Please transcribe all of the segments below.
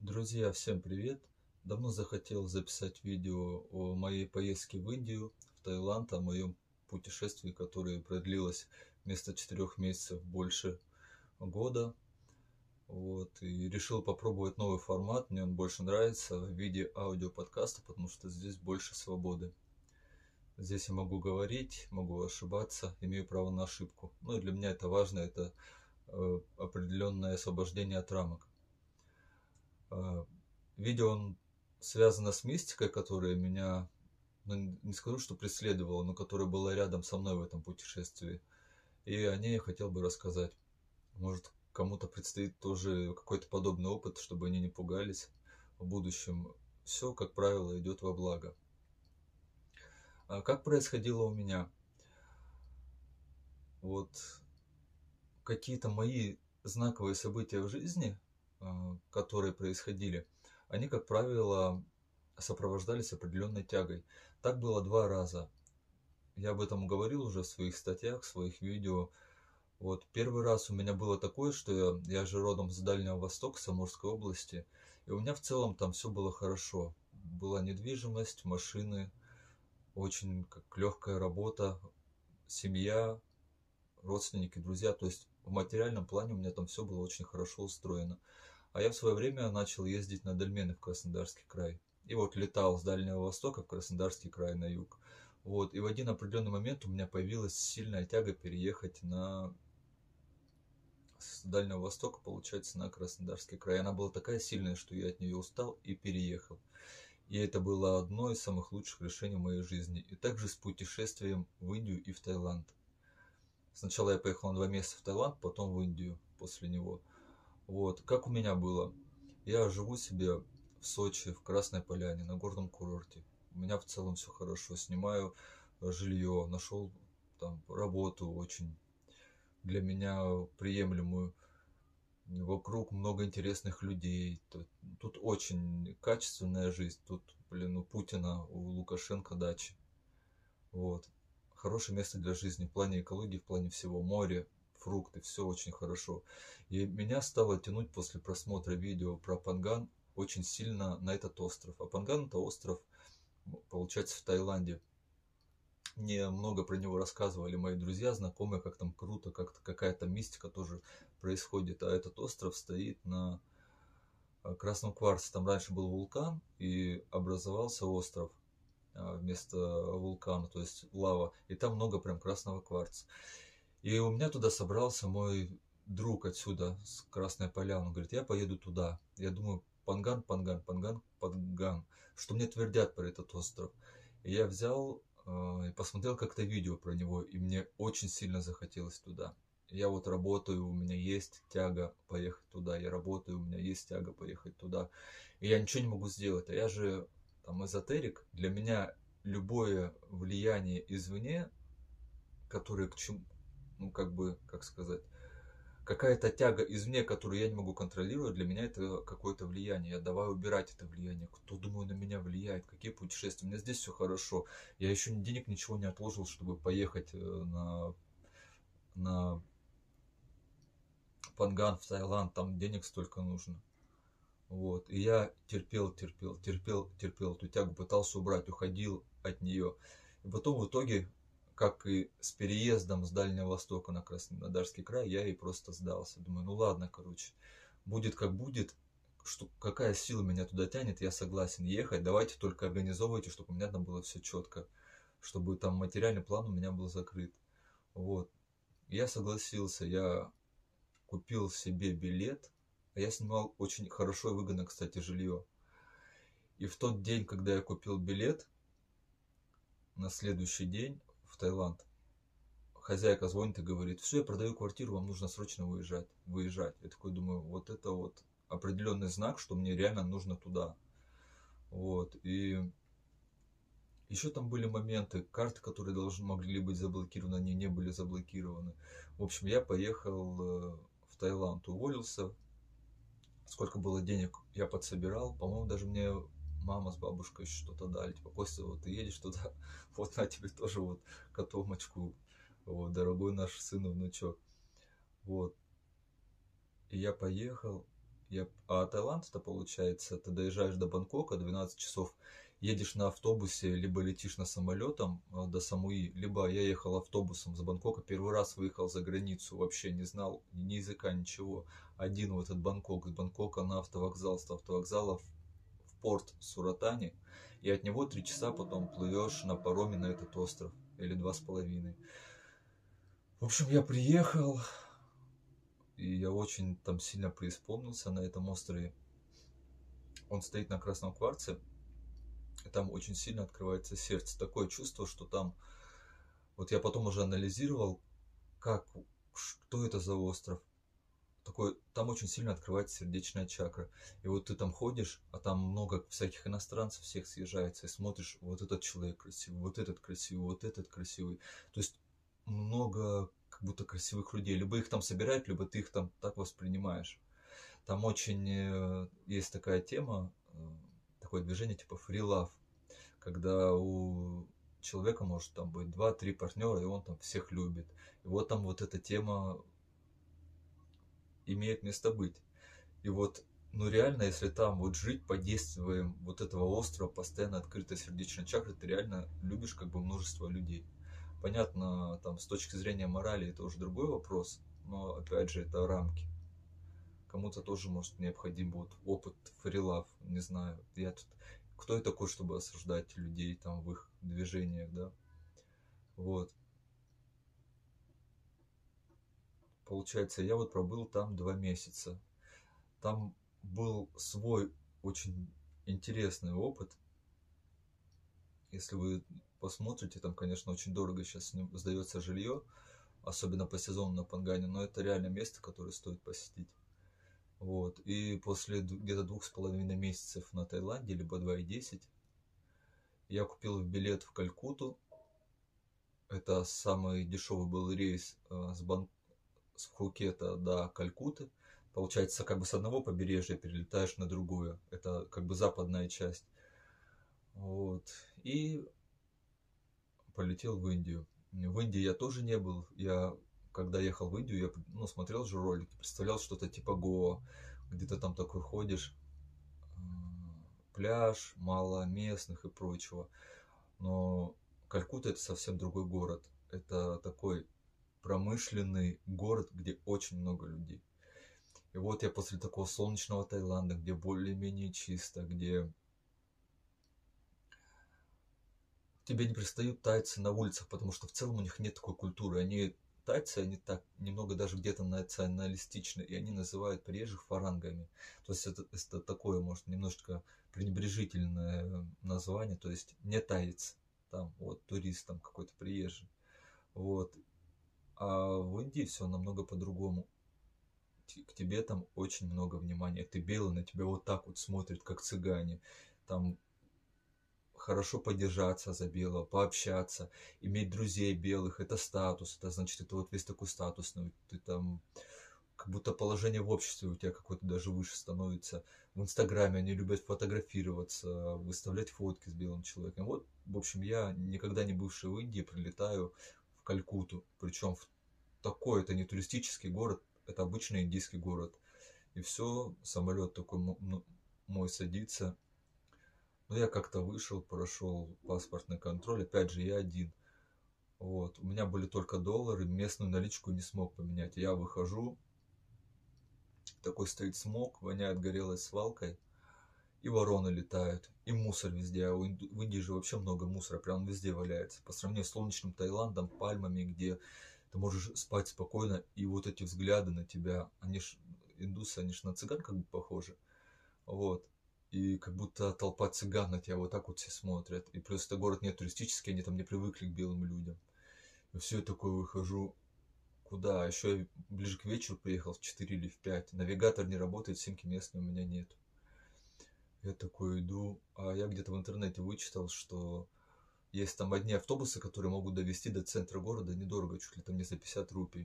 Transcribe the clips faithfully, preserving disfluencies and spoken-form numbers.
Друзья, всем привет! Давно захотел записать видео о моей поездке в Индию, в Таиланд, о моем путешествии, которое продлилось вместо четырех месяцев больше года. Вот, и решил попробовать новый формат, мне он больше нравится в виде аудиоподкаста, потому что здесь больше свободы. Здесь я могу говорить, могу ошибаться, имею право на ошибку. Ну и для меня это важно, это э, определенное освобождение от рамок. Э, Видео он связано с мистикой, которая меня, ну, не скажу, что преследовала, но которая была рядом со мной в этом путешествии. И о ней я хотел бы рассказать. Может, кому-то предстоит тоже какой-то подобный опыт, чтобы они не пугались в будущем. Все, как правило, идет во благо. А как происходило у меня? Вот какие-то мои знаковые события в жизни, а, которые происходили, они, как правило, сопровождались определенной тягой. Так было два раза. Я об этом говорил уже в своих статьях, в своих видео. Вот первый раз у меня было такое, что я, я же родом с Дальнего Востока, Самарской области, и у меня в целом там все было хорошо. Была недвижимость, машины, очень как легкая работа, семья, родственники, друзья. То есть в материальном плане у меня там все было очень хорошо устроено. А я в свое время начал ездить на дольмены в Краснодарский край. И вот летал с Дальнего Востока в Краснодарский край на юг. Вот. И в один определенный момент у меня появилась сильная тяга переехать на с Дальнего Востока, получается, на Краснодарский край. Она была такая сильная, что я от нее устал и переехал. И это было одно из самых лучших решений в моей жизни. И также с путешествием в Индию и в Таиланд. Сначала я поехал на два месяца в Таиланд, потом в Индию после него. Вот, как у меня было. Я живу себе в Сочи, в Красной Поляне, на горном курорте. У меня в целом все хорошо. Снимаю жилье, нашел там работу очень для меня приемлемую. Вокруг много интересных людей. Тут, тут очень качественная жизнь. Тут, блин, у Путина, у Лукашенко дачи. Вот. Хорошее место для жизни в плане экологии, в плане всего. Море, фрукты, все очень хорошо. И меня стало тянуть после просмотра видео про Панган очень сильно на этот остров. А Панган это остров, получается, в Таиланде. Мне много про него рассказывали мои друзья, знакомые, как там круто, как какая-то мистика тоже происходит. А этот остров стоит на э, красном кварце. Там раньше был вулкан и образовался остров а, вместо вулкана, то есть лава. И там много прям красного кварца. И у меня туда собрался мой друг отсюда, с Красной Поляны. Он говорит, я поеду туда. Я думаю, Панган, Панган, Панган, Панган. Что мне твердят про этот остров? И я взял э, и посмотрел как-то видео про него, и мне очень сильно захотелось туда. Я вот работаю, у меня есть тяга поехать туда. Я работаю, у меня есть тяга поехать туда. И я ничего не могу сделать. А я же там эзотерик. Для меня любое влияние извне, которое к чему, ну как бы, как сказать, какая-то тяга извне, которую я не могу контролировать, для меня это какое-то влияние. Я давай убирать это влияние. Кто, думаю, на меня влияет? Какие путешествия? У меня здесь все хорошо. Я еще денег ничего не отложил, чтобы поехать на, на Панган в Таиланд. Там денег столько нужно. Вот. И я терпел, терпел, терпел, терпел эту тягу, пытался убрать, уходил от нее. И потом в итоге, как и с переездом с Дальнего Востока на Краснодарский край, я и просто сдался. Думаю, ну ладно, короче, будет как будет, что, какая сила меня туда тянет, я согласен ехать, давайте только организовывайте, чтобы у меня там было все четко, чтобы там материальный план у меня был закрыт. Вот. Я согласился, я купил себе билет, а я снимал очень хорошо и выгодно, кстати, жилье. И в тот день, когда я купил билет, на следующий день в Таиланд, хозяйка звонит и говорит, все, я продаю квартиру, вам нужно срочно выезжать. выезжать. Я такой думаю, вот это вот определенный знак, что мне реально нужно туда. Вот. И еще там были моменты, карты, которые должны могли быть заблокированы, они не были заблокированы. В общем, я поехал в Таиланд, уволился. Сколько было денег, я подсобирал. По-моему, даже мне мама с бабушкой что-то дали. Типа, Костя, вот ты едешь туда, вот на тебе тоже вот котомочку. Вот, дорогой наш сын и внучок. Вот. И я поехал. Я... А Таиланд, это получается, ты доезжаешь до Бангкока, двенадцать часов, едешь на автобусе, либо летишь на самолетом э, до Самуи, либо я ехал автобусом с Бангкока, первый раз выехал за границу, вообще не знал ни языка, ничего. Один в этот Бангкок, с Бангкока на автовокзал, с автовокзала в, в порт Суратани, и от него три часа потом плывешь на пароме на этот остров, или два с половиной. В общем, я приехал, и я очень там сильно преисполнился на этом острове. Он стоит на красном кварце, и там очень сильно открывается сердце. Такое чувство, что там... Вот я потом уже анализировал, как, что это за остров. Такой, там очень сильно открывается сердечная чакра. И вот ты там ходишь, а там много всяких иностранцев всех съезжается, и смотришь, вот этот человек красивый, вот этот красивый, вот этот красивый. То есть много как будто красивых людей. Либо их там собирают, либо ты их там так воспринимаешь. Там очень э, есть такая тема, э, такое движение типа free love, когда у человека может там быть два-три партнера, и он там всех любит. И вот там вот эта тема имеет место быть. И вот, ну реально, если там вот жить под действием вот этого острова, постоянно открытой сердечной чакры, ты реально любишь как бы множество людей. Понятно, там с точки зрения морали это уже другой вопрос, но опять же это рамки. Кому-то тоже может необходим вот опыт фрилав, не знаю. Я тут кто я такой, чтобы осуждать людей там в их движениях, да? Вот. Получается, я вот пробыл там два месяца. Там был свой очень интересный опыт. Если вы посмотрите, там, конечно, очень дорого сейчас сдается жилье, особенно по сезону на Пангане, но это реально место, которое стоит посетить. Вот. И после где-то двух с половиной месяцев на Таиланде, либо два и десять, я купил билет в Калькутту. Это самый дешевый был рейс с, Бан... с Пхукета до Калькутты. Получается, как бы с одного побережья перелетаешь на другое. Это как бы западная часть. Вот. И полетел в Индию. В Индии я тоже не был. Я, когда ехал в Индию, я ну, смотрел же ролики, представлял что-то типа Гоа. Где-то там такой ходишь, пляж, мало местных и прочего. Но Калькутта это совсем другой город. Это такой промышленный город, где очень много людей. И вот я после такого солнечного Таиланда, где более-менее чисто, где тебе не пристают тайцы на улицах, потому что в целом у них нет такой культуры. Они тайцы, они так немного даже где-то националистичны, и они называют приезжих фарангами. То есть это, это такое, может, немножечко пренебрежительное название, то есть не таец, там, вот, турист там какой-то приезжий. Вот. А в Индии все намного по-другому. К тебе там очень много внимания. Ты белый, на тебя вот так вот смотрят, как цыгане. Там хорошо поддержаться за белого, пообщаться, иметь друзей белых, это статус, это значит, это вот весь такой статусный, ты там, как будто положение в обществе у тебя какое-то даже выше становится. В Инстаграме они любят фотографироваться, выставлять фотки с белым человеком. Вот, в общем, я, никогда не бывший в Индии, прилетаю в Калькутту, причем в такой, это не туристический город, это обычный индийский город. И все, самолет такой мой садится. Ну, я как-то вышел, прошел паспортный контроль, опять же, я один. Вот. У меня были только доллары, местную наличку не смог поменять. Я выхожу, такой стоит смог, воняет горелой свалкой, и вороны летают, и мусор везде. А в Индии же вообще много мусора, прям везде валяется. По сравнению с солнечным Таиландом, пальмами, где ты можешь спать спокойно, и вот эти взгляды на тебя, они ж, индусы, они ж на цыган как бы похожи. Вот. И как будто толпа цыган на тебя вот так вот все смотрят. И плюс это город не туристический, они там не привыкли к белым людям. И все, я такой выхожу. Куда? Еще я ближе к вечеру приехал в четыре или в пять. Навигатор не работает, симки местные у меня нет. Я такой иду. А я где-то в интернете вычитал, что есть там одни автобусы, которые могут довести до центра города недорого, чуть ли там не за пятьдесят рупий.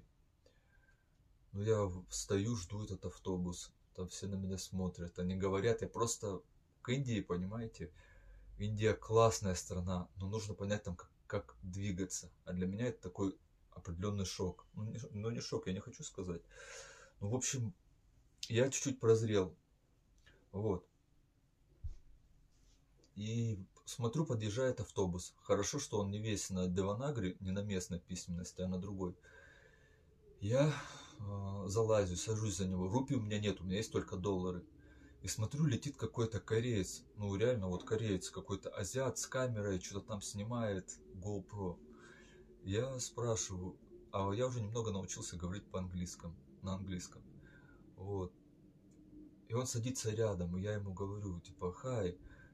Ну я стою, жду этот автобус. Там все на меня смотрят. Они говорят, я просто к Индии, понимаете? Индия классная страна, но нужно понять там, как, как двигаться. А для меня это такой определенный шок. Ну не, ну, не шок, я не хочу сказать. Ну, в общем, Я чуть-чуть прозрел. Вот. И смотрю, подъезжает автобус. Хорошо, что он не весь на Деванагри, не на местной письменности, а на другой. Я э, залазю, сажусь за него. Рупий у меня нет, у меня есть только доллары. И смотрю, летит какой-то кореец. Ну, реально, вот кореец, какой-то азиат с камерой, что-то там снимает, GoPro. Я спрашиваю, а я уже немного научился говорить по-английскому, на английском. Вот. И он садится рядом, и я ему говорю, типа, hi,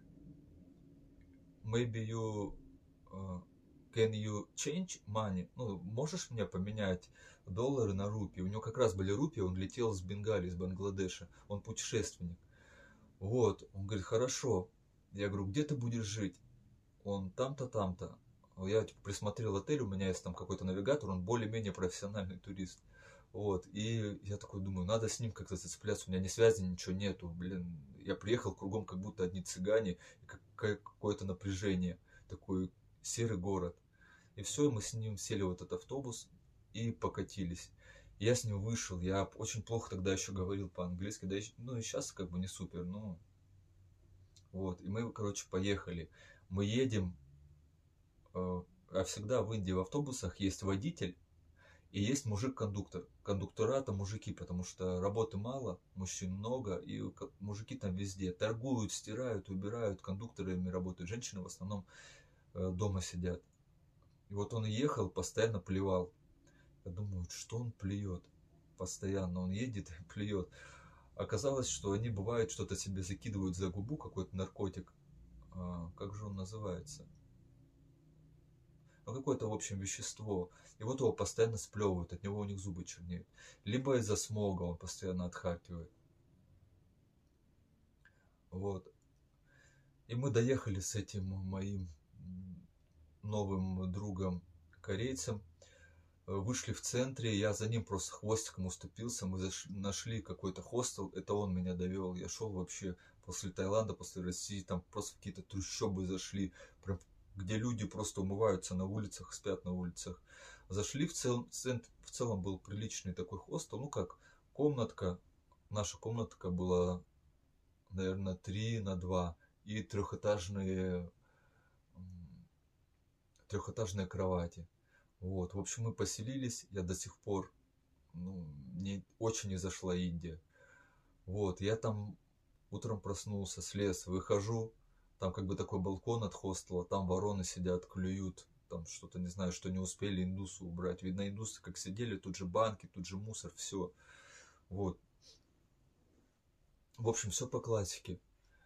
maybe you uh, can you change money? Ну, можешь мне поменять доллары на рупии? У него как раз были рупии, он летел с Бенгалии, из Бангладеша. Он путешественник. Вот, он говорит, хорошо. Я говорю, где ты будешь жить? Он там-то, там-то. Я типа, присмотрел отель, у меня есть там какой-то навигатор, он более-менее профессиональный турист. Вот, и я такой думаю, надо с ним как-то зацепляться, у меня ни связи, ничего нету, блин. Я приехал кругом, как будто одни цыгане, и какое-то напряжение, такой серый город. И все, мы с ним сели в этот автобус и покатились. Я с ним вышел, я очень плохо тогда еще говорил по-английски, да, ну и сейчас как бы не супер, ну вот. И мы, короче, поехали. Мы едем, э, а всегда в Индии в автобусах есть водитель и есть мужик-кондуктор. Кондуктора это мужики, потому что работы мало, мужчин много, и мужики там везде торгуют, стирают, убирают, кондукторами работают. Женщины в основном э, дома сидят. И вот он ехал, постоянно плевал. Я думаю, что он плюет постоянно, он едет и плюет. Оказалось, что они бывает что-то себе закидывают за губу, какой-то наркотик. А, как же он называется? Ну, какое-то, в общем, вещество. И вот его постоянно сплевывают, от него у них зубы чернеют. Либо из-за смога он постоянно отхаркивает. Вот. И мы доехали с этим моим новым другом корейцем. Вышли в центре, я за ним просто хвостиком уступился, мы зашли, нашли какой-то хостел, это он меня довел. Я шел вообще после Таиланда, после России, там просто какие-то трущобы зашли, прям, где люди просто умываются на улицах, спят на улицах. Зашли в целом, в целом был приличный такой хостел, ну как, комнатка, наша комнатка была, наверное, три на два и трехэтажные, трехэтажные кровати. Вот, в общем, мы поселились, я до сих пор, ну, мне очень не зашла Индия. Вот, я там утром проснулся, слез, выхожу, там как бы такой балкон от хостела, там вороны сидят, клюют, там что-то, не знаю, что не успели индусы убрать. Видно, индусы как сидели, тут же банки, тут же мусор, все. Вот. В общем, все по классике.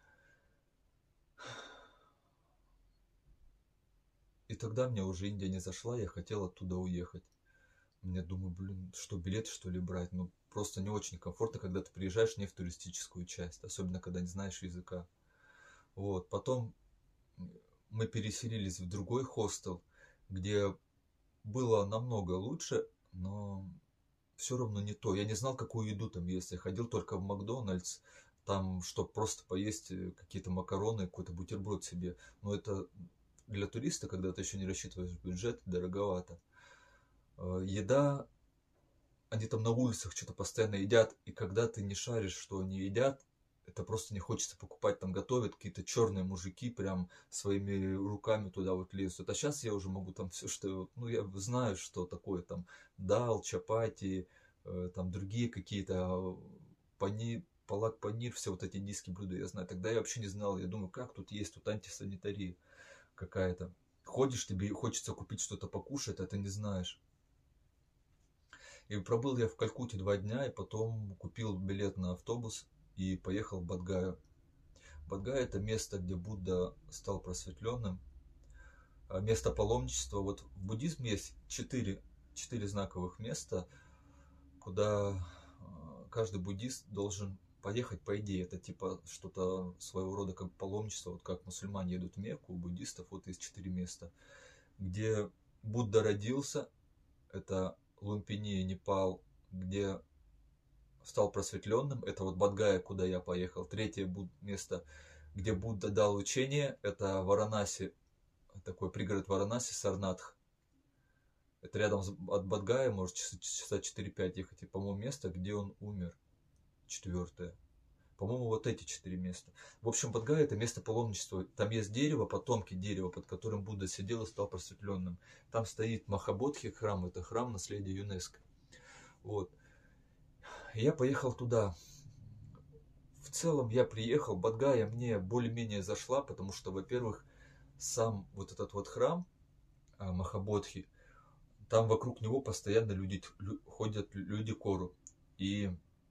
И тогда мне уже Индия не зашла, я хотел оттуда уехать. Мне думаю, блин, что билеты что ли брать? Ну, просто не очень комфортно, когда ты приезжаешь не в туристическую часть, особенно когда не знаешь языка. Вот, потом мы переселились в другой хостел, где было намного лучше, но все равно не то. Я не знал, какую еду там есть. Я ходил только в Макдональдс, там, чтобы просто поесть какие-то макароны, какой-то бутерброд себе. Но это для туриста, когда ты еще не рассчитываешь бюджет, дороговато. Еда, они там на улицах что-то постоянно едят, и когда ты не шаришь, что они едят, это просто не хочется покупать, там готовят какие-то черные мужики, прям своими руками туда вот лезут. А сейчас я уже могу там все, что, ну, я знаю, что такое там дал, чапати, э, там другие какие-то пани, палак панир, все вот эти индийские блюда я знаю. Тогда я вообще не знал, я думаю, как тут есть, тут антисанитария какая-то. Ходишь, тебе хочется купить что-то покушать, а ты не знаешь. И пробыл я в Калькутте два дня, и потом купил билет на автобус и поехал в Бодгаю. Бодгая — это место, где Будда стал просветленным. Место паломничества. Вот в буддизме есть четыре, четыре знаковых места, куда каждый буддист должен поехать, по идее. Это типа что-то своего рода как паломничество. Вот как мусульмане едут в Мекку, у буддистов вот есть четыре места. Где Будда родился, это Лумпини, Непал, где стал просветленным, это вот Бодгая, куда я поехал. Третье место, где Будда дал учение, это Варанаси, такой пригород Варанаси, Сарнатх. Это рядом от Бодгая, может часа четыре-пять ехать, и, по-моему, место, где он умер. четвертое. По-моему, вот эти четыре места. В общем, Бодгая — это место паломничества. Там есть дерево, потомки дерева, под которым Будда сидел и стал просветленным. Там стоит Махабодхи храм, это храм наследия ЮНЕСКО. Вот. И я поехал туда. В целом я приехал, Бодгая мне более-менее зашла, потому что, во-первых, сам вот этот вот храм Махабодхи, там вокруг него постоянно люди, ходят люди Кору. И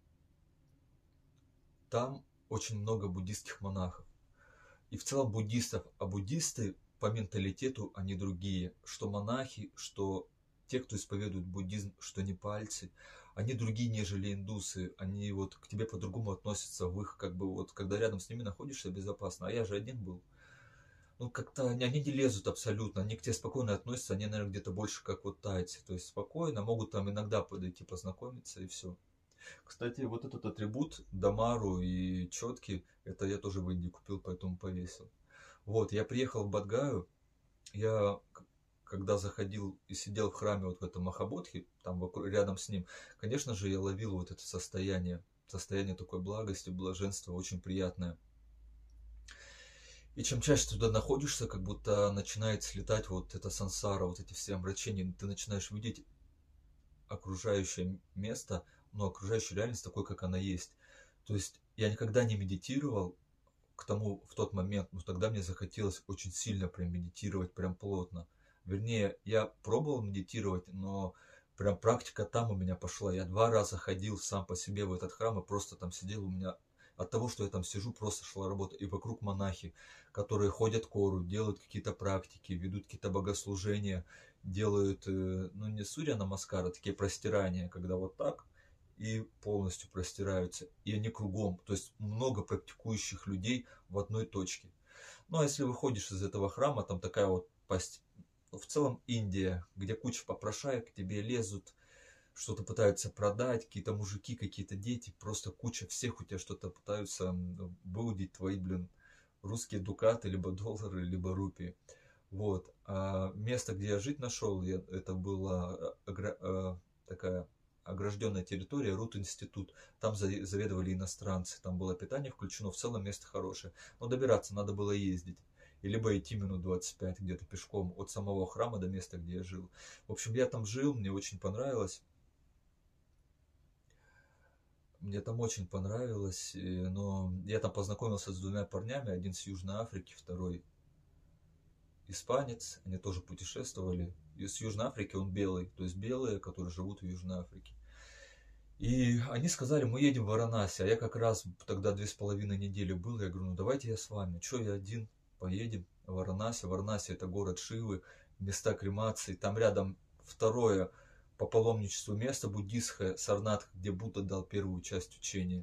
там очень много буддистских монахов. И в целом буддистов, а буддисты по менталитету они другие. Что монахи, что те, кто исповедует буддизм, что непальцы, они другие, нежели индусы. Они вот к тебе по-другому относятся в их, как бы вот, когда рядом с ними находишься, безопасно. А я же один был. Ну, как-то они, они не лезут абсолютно, они к тебе спокойно относятся, они, наверное, где-то больше как вот тайцы. То есть спокойно, могут там иногда подойти, познакомиться и все. Кстати, вот этот атрибут Дамару и четки, это я тоже в Индии купил, поэтому повесил. Вот, я приехал в Бодгаю, я когда заходил и сидел в храме вот в этом Махабодхе, там вокруг, рядом с ним, конечно же, я ловил вот это состояние, состояние такой благости, блаженства, очень приятное. И чем чаще туда находишься, как будто начинает слетать вот эта сансара, вот эти все омрачения, ты начинаешь видеть окружающее место, но окружающую реальность такой, как она есть. То есть я никогда не медитировал к тому в тот момент, но тогда мне захотелось очень сильно прям медитировать, прям плотно. Вернее, я пробовал медитировать, но прям практика там у меня пошла. Я два раза ходил сам по себе в этот храм и просто там сидел, у меня от того, что я там сижу, просто шла работа. И вокруг монахи, которые ходят кору, делают какие-то практики, ведут какие-то богослужения, делают, ну не сурья намаскара, такие простирания, когда вот так и полностью простираются. И они кругом, то есть много практикующих людей в одной точке. Ну а если выходишь из этого храма, там такая вот пасть, в целом Индия, где куча попрошаек, к тебе лезут, что-то пытаются продать, какие-то мужики, какие-то дети, просто куча всех у тебя что-то пытаются выудить твои, блин, русские дукаты, либо доллары, либо рупии. Вот. А место, где я жить нашел, я, это была агра, а, такая огражденная территория, Рут-институт. Там заведовали иностранцы, там было питание включено, в целом место хорошее. Но добираться надо было ездить. И либо идти минут двадцать пять где-то пешком от самого храма до места, где я жил. В общем, я там жил, мне очень понравилось. Мне там очень понравилось, но я там познакомился с двумя парнями, один с Южной Африки, второй испанец, они тоже путешествовали. И с Южной Африки он белый, то есть белые, которые живут в Южной Африке. И они сказали, мы едем в Варанаси, а я как раз тогда две с половиной недели был, я говорю, ну давайте я с вами, что я один, поедем в Варанаси. Варанаси это город Шивы, места кремации, там рядом второе по паломничеству место буддистское, Сарнатх, где Будда дал первую часть учения.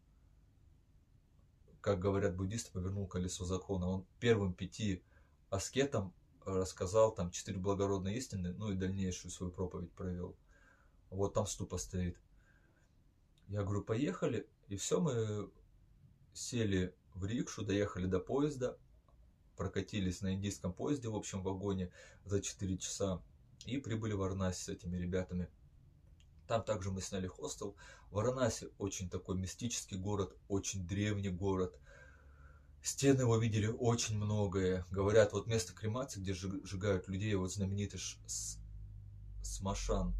Как говорят буддисты, повернул колесо закона. Он первым пяти аскетам рассказал там четыре благородные истины, ну и дальнейшую свою проповедь провел. Вот там ступа стоит. Я говорю, поехали, и все, мы сели в рикшу, доехали до поезда, прокатились на индийском поезде, в общем вагоне за четыре часа, и прибыли в Варанаси с этими ребятами. Там также мы сняли хостел. Варанаси очень такой мистический город, очень древний город. Стены его видели очень многое. Говорят, вот место кремации, где сжигают людей, вот знаменитый Смашан.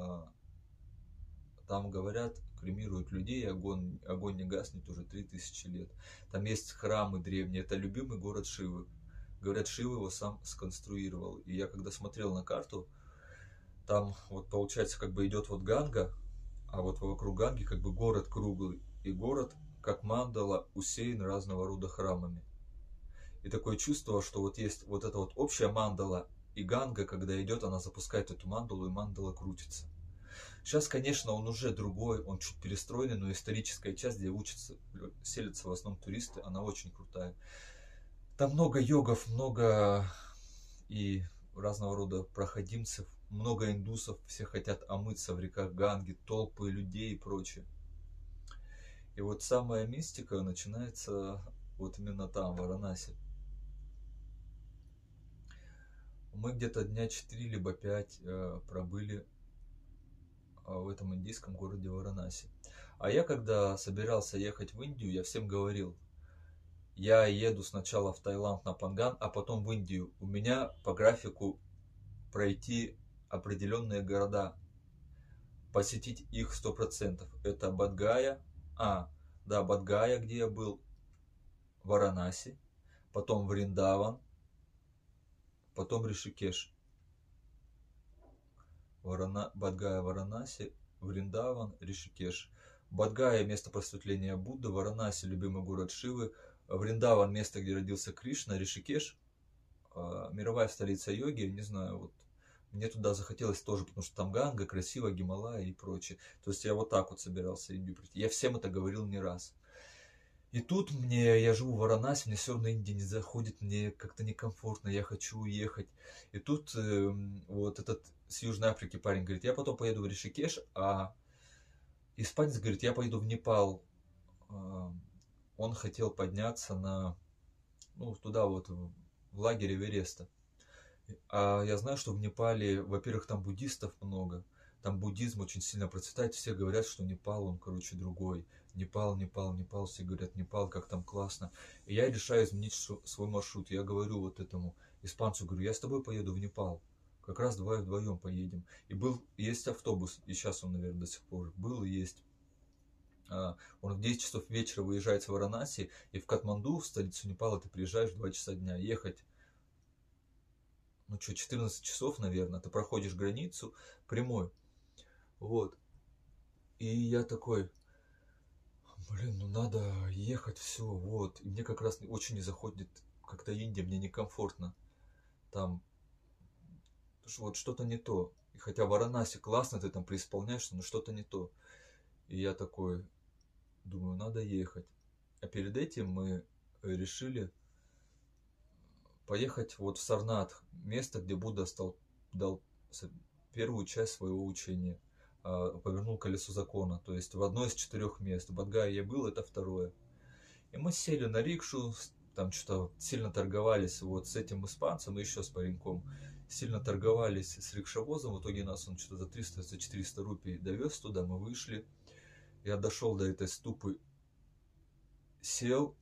Там, говорят, кремируют людей, огонь, огонь не гаснет уже три тысячи лет. Там есть храмы древние, это любимый город Шивы. Говорят, Шива его сам сконструировал. И я когда смотрел на карту, там вот получается как бы идет вот Ганга, а вот вокруг Ганги как бы город круглый. И город, как мандала, усеян разного рода храмами. И такое чувство, что вот есть вот эта вот общая мандала, и Ганга, когда идет, она запускает эту мандалу, и мандала крутится. Сейчас, конечно, он уже другой, он чуть перестроенный, но историческая часть, где учатся, селятся в основном туристы, она очень крутая. Там много йогов, много и разного рода проходимцев, много индусов, все хотят омыться в реках Ганги, толпы людей и прочее. И вот самая мистика начинается вот именно там, в Варанаси. Мы где-то дня четыре либо пять э, пробыли в этом индийском городе Варанаси. А я, когда собирался ехать в Индию, я всем говорил, я еду сначала в Таиланд на Панган, а потом в Индию. У меня по графику пройти определенные города, посетить их сто процентов. Это Бодгая, а, да, Бодгая, где я был, Варанаси, потом Вриндаван, потом Ришикеш. Варана... Бодгая, Варанаси, Вриндаван, Ришикеш. Бодгая – место просветления Будды, Варанаси – любимый город Шивы, Вриндаван – место, где родился Кришна, Ришикеш – мировая столица йоги, не знаю, вот мне туда захотелось тоже, потому что там Ганга, красиво, Гималая и прочее. То есть я вот так вот собирался Индию прийти. Я всем это говорил не раз. И тут мне, я живу в Варанаси, мне все равно Индия не заходит, мне как-то некомфортно, я хочу уехать. И тут э, вот этот с Южной Африки парень говорит, я потом поеду в Ришикеш, а испанец говорит, я поеду в Непал. Он хотел подняться на, ну, туда вот, в лагерь Эвереста. А я знаю, что в Непале, во-первых, там буддистов много, там буддизм очень сильно процветает, все говорят, что Непал, он, короче, другой. Непал, Непал, Непал, все говорят, Непал, как там классно. И я решаю изменить свой маршрут. Я говорю вот этому испанцу, говорю, я с тобой поеду в Непал. Как раз давай вдвоем поедем. И был, есть автобус, и сейчас он, наверное, до сих пор был и есть. Он в десять часов вечера выезжает с Варанаси, и в Катманду, в столицу Непала, ты приезжаешь в два часа дня. Ехать, ну что, четырнадцать часов, наверное, ты проходишь границу прямой. Вот. И я такой, блин, ну надо ехать, все, вот. И мне как раз очень не заходит как-то Индия, мне некомфортно. Там вот что-то не то. И хотя Варанаси классно, ты там преисполняешься, но что-то не то. И я такой, думаю, надо ехать. А перед этим мы решили поехать вот в Сарнатх, место, где Будда стал, дал первую часть своего учения. Повернул колесо закона, то есть в одно из четырех мест. В Бодгае я был, это второе. И мы сели на рикшу, там что-то сильно торговались вот с этим испанцем и еще с пареньком. Сильно торговались с рикшовозом, в итоге нас он что-то за триста, за четыреста рупий довез туда, мы вышли. Я дошел до этой ступы, сел,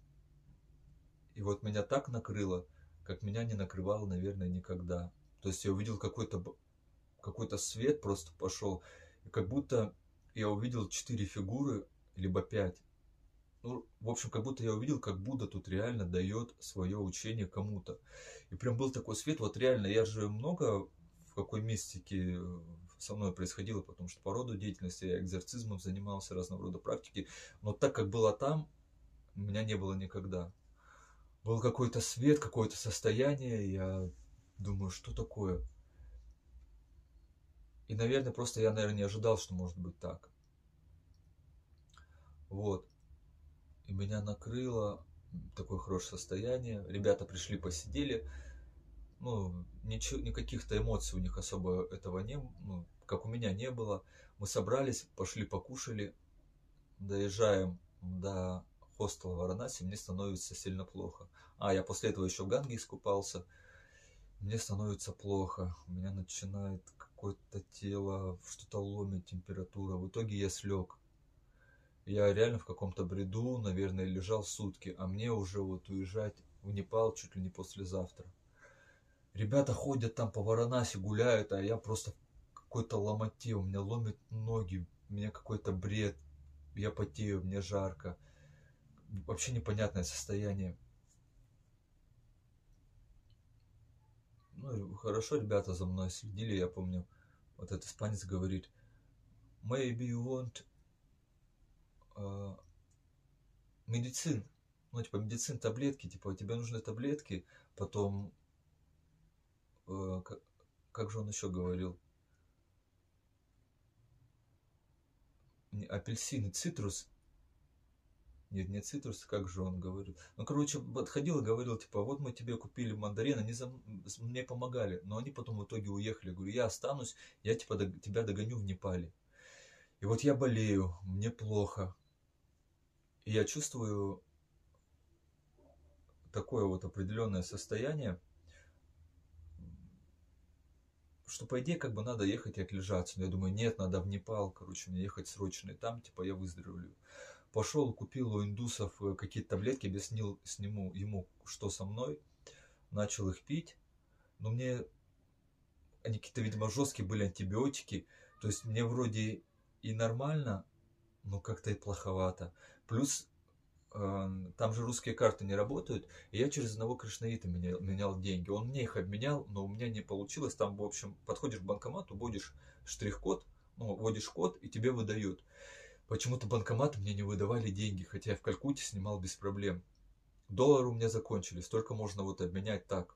и вот меня так накрыло, как меня не накрывало, наверное, никогда. То есть я увидел какой-то какой-то свет просто пошел, и как будто я увидел четыре фигуры, либо пять. Ну, в общем, как будто я увидел, как Будда тут реально дает свое учение кому-то. И прям был такой свет, вот реально, я же много в какой мистике со мной происходило, потому что по роду деятельности я экзорцизмом занимался, разного рода практики, но так как было там, у меня не было никогда. Был какой-то свет, какое-то состояние, я думаю, что такое? И, наверное, просто я, наверное, не ожидал, что может быть так. Вот. И меня накрыло такое хорошее состояние. Ребята пришли, посидели. Ну, ничего, никаких-то эмоций у них особо этого не, ну, как у меня не было. Мы собрались, пошли покушали. Доезжаем до хостела Варанаси, мне становится сильно плохо. А, я после этого еще в Ганге искупался. Мне становится плохо. У меня начинает какое-то тело, что-то ломит, температура. В итоге я слег. Я реально в каком-то бреду, наверное, лежал сутки, а мне уже вот уезжать в Непал чуть ли не послезавтра. Ребята ходят там по Варанаси, гуляют, а я просто какой-то ломоте, у меня ломит ноги, у меня какой-то бред, я потею, мне жарко. Вообще непонятное состояние. Ну, хорошо ребята за мной следили, я помню, вот этот испанец говорит, maybe you want uh, медицин, ну, типа, медицин, таблетки, типа, тебе нужны таблетки, потом, uh, как, как же он еще говорил, апельсины, цитрус, нет, не цитрус, как же он говорил. Ну, короче, подходил и говорил, типа, вот мы тебе купили мандарин, они за... мне помогали, но они потом в итоге уехали. Говорю, я останусь, я типа тебя догоню в Непале. И вот я болею, мне плохо. И я чувствую такое вот определенное состояние, что по идее как бы надо ехать и отлежаться. Но я думаю, нет, надо в Непал, короче, мне ехать срочно. И там, типа, я выздоровлю. Пошел, купил у индусов э, какие-то таблетки, объяснил сниму ему, что со мной. Начал их пить. Но мне они какие-то, видимо, жесткие были антибиотики. То есть мне вроде и нормально, но как-то и плоховато. Плюс э, там же русские карты не работают, и я через одного кришнаита менял, менял деньги. Он мне их обменял, но у меня не получилось. Там, в общем, подходишь к банкомату, вводишь штрих-код, ну, вводишь код, и тебе выдают. Почему-то банкоматы мне не выдавали деньги, хотя я в Калькутте снимал без проблем. Доллары у меня закончились, только можно вот обменять так.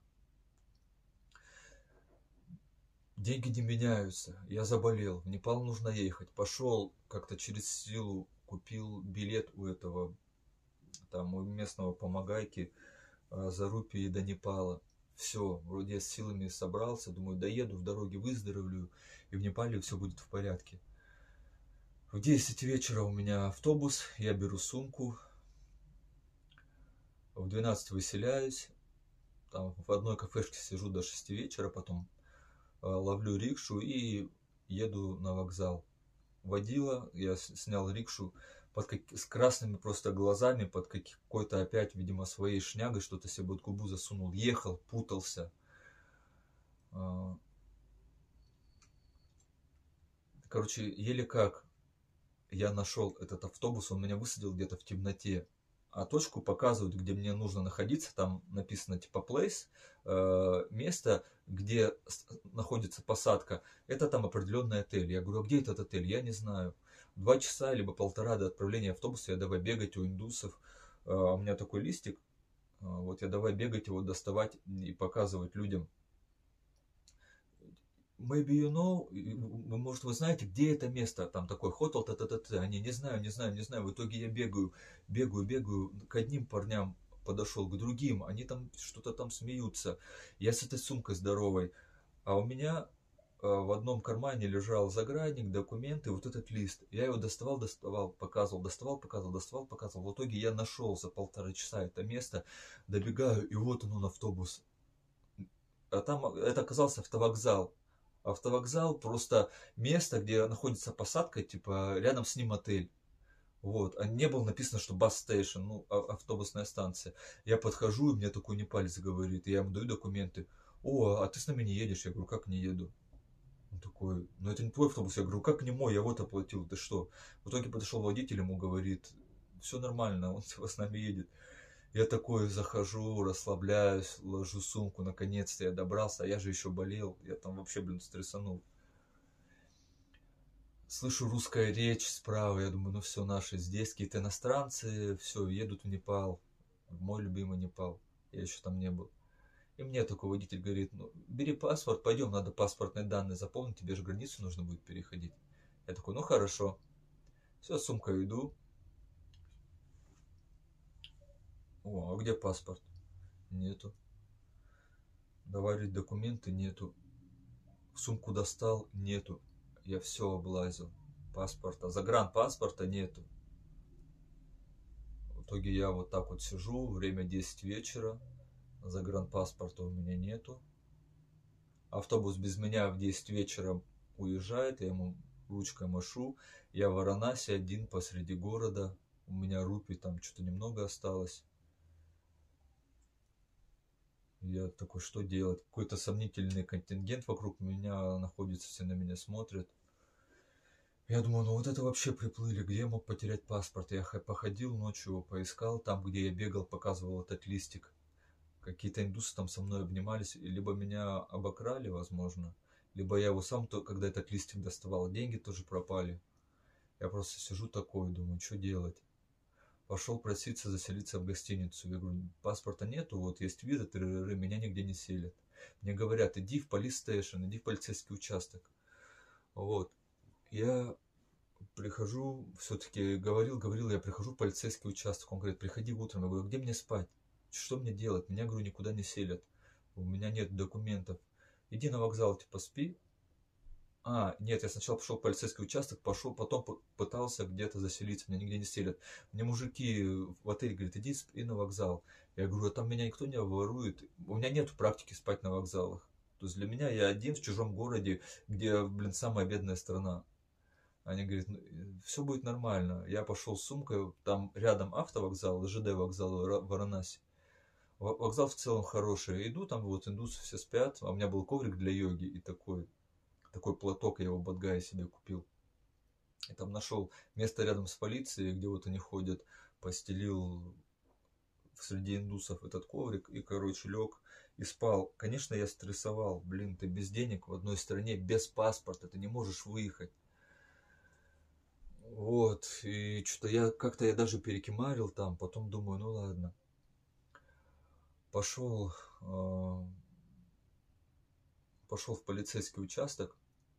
Деньги не меняются. Я заболел. В Непал нужно ехать. Пошел как-то через силу, купил билет у этого, там, у местного помогайки э, за рупии до Непала. Все, вроде я с силами собрался. Думаю, доеду, в дороге выздоровлю. И в Непале все будет в порядке. В десять вечера у меня автобус. Я беру сумку. В двенадцать выселяюсь. Там в одной кафешке сижу до шести вечера. Потом ловлю рикшу и еду на вокзал. Водила, я снял рикшу под как... с красными просто глазами, под какой-то опять, видимо, своей шнягой, что-то себе под губу засунул. Ехал, путался. Короче, еле как я нашел этот автобус, он меня высадил где-то в темноте. А точку показывают, где мне нужно находиться, там написано типа place, э, место, где находится посадка, это там определенный отель. Я говорю, а где этот отель? Я не знаю. Два часа, либо полтора до отправления автобуса, я давай бегать у индусов. Э, у меня такой листик, э, вот я давай бегать его, доставать и показывать людям. Maybe you know, может вы знаете, где это место, там такой хотел, та-та-та-та, они не знаю, не знаю, не знаю, в итоге я бегаю, бегаю, бегаю, к одним парням подошел, к другим, они там что-то там смеются, я с этой сумкой здоровой, а у меня э, в одном кармане лежал загранник, документы, вот этот лист, я его доставал, доставал, показывал, доставал, показывал, доставал, показывал, в итоге я нашел за полтора часа это место, добегаю, и вот он, он автобус, а там это оказался автовокзал. Автовокзал просто место, где находится посадка, типа рядом с ним отель. Вот. А не было написано, что bus station, ну, автобусная станция. Я подхожу, и мне такой непалец говорит, я ему даю документы. О, а ты с нами не едешь? Я говорю, как не еду? Он такой, ну это не твой автобус. Я говорю, как не мой, я вот оплатил, ты что? В итоге подошел водитель, ему говорит, все нормально, он с нами едет. Я такой захожу, расслабляюсь, ложу сумку, наконец-то я добрался, а я же еще болел, я там вообще, блин, стрессанул. Слышу русская речь справа, я думаю, ну все, наши здесь, какие-то иностранцы, все, едут в Непал, в мой любимый Непал, я еще там не был. И мне такой водитель говорит, ну, бери паспорт, пойдем, надо паспортные данные заполнить, тебе же границу нужно будет переходить. Я такой, ну хорошо, все, сумка иду. О, а где паспорт? Нету. Давай документы, нету. Сумку достал, нету. Я все облазил. Паспорта, загранпаспорта нету. В итоге я вот так вот сижу, время десять вечера, загранпаспорта у меня нету. Автобус без меня в десять вечера уезжает, я ему ручкой машу. Я в Варанаси один посреди города, у меня рупий там что-то немного осталось. Я такой, что делать? Какой-то сомнительный контингент вокруг меня находится, все на меня смотрят. Я думаю, ну вот это вообще приплыли, где я мог потерять паспорт? Я походил ночью, поискал там, где я бегал, показывал этот листик. Какие-то индусы там со мной обнимались, либо меня обокрали, возможно, либо я его сам, когда этот листик доставал, деньги тоже пропали. Я просто сижу такой, думаю, что делать? Пошел проситься заселиться в гостиницу. Я говорю, паспорта нету, вот есть виза, тры-ры-ры, меня нигде не селят. Мне говорят, иди в полис-стейшн, иди в полицейский участок. Вот. Я прихожу, все-таки говорил, говорил, я прихожу в полицейский участок. Он говорит, приходи утром. Я говорю, где мне спать? Что мне делать? Меня, говорю, никуда не селят. У меня нет документов. Иди на вокзал, типа, спи. А, нет, я сначала пошел в полицейский участок, пошел, потом пытался где-то заселиться, меня нигде не селят. Мне мужики в отеле говорят, иди спи на вокзал. Я говорю, а там меня никто не ворует. У меня нет практики спать на вокзалах. То есть для меня я один в чужом городе, где, блин, самая бедная страна. Они говорят, все будет нормально. Я пошел с сумкой, там рядом автовокзал, ЖД вокзал Варанаси. Вокзал в целом хороший. Иду, там вот индусы все спят, а у меня был коврик для йоги и такой, такой платок, я его в Бадгае себе купил. И там нашел место рядом с полицией, где вот они ходят, постелил среди индусов этот коврик и, короче, лег и спал. Конечно, я стрессовал. Блин, ты без денег в одной стране, без паспорта, ты не можешь выехать. Вот, и что-то я как-то я даже перекимарил там, потом думаю, ну ладно. Пошел, э, пошел в полицейский участок,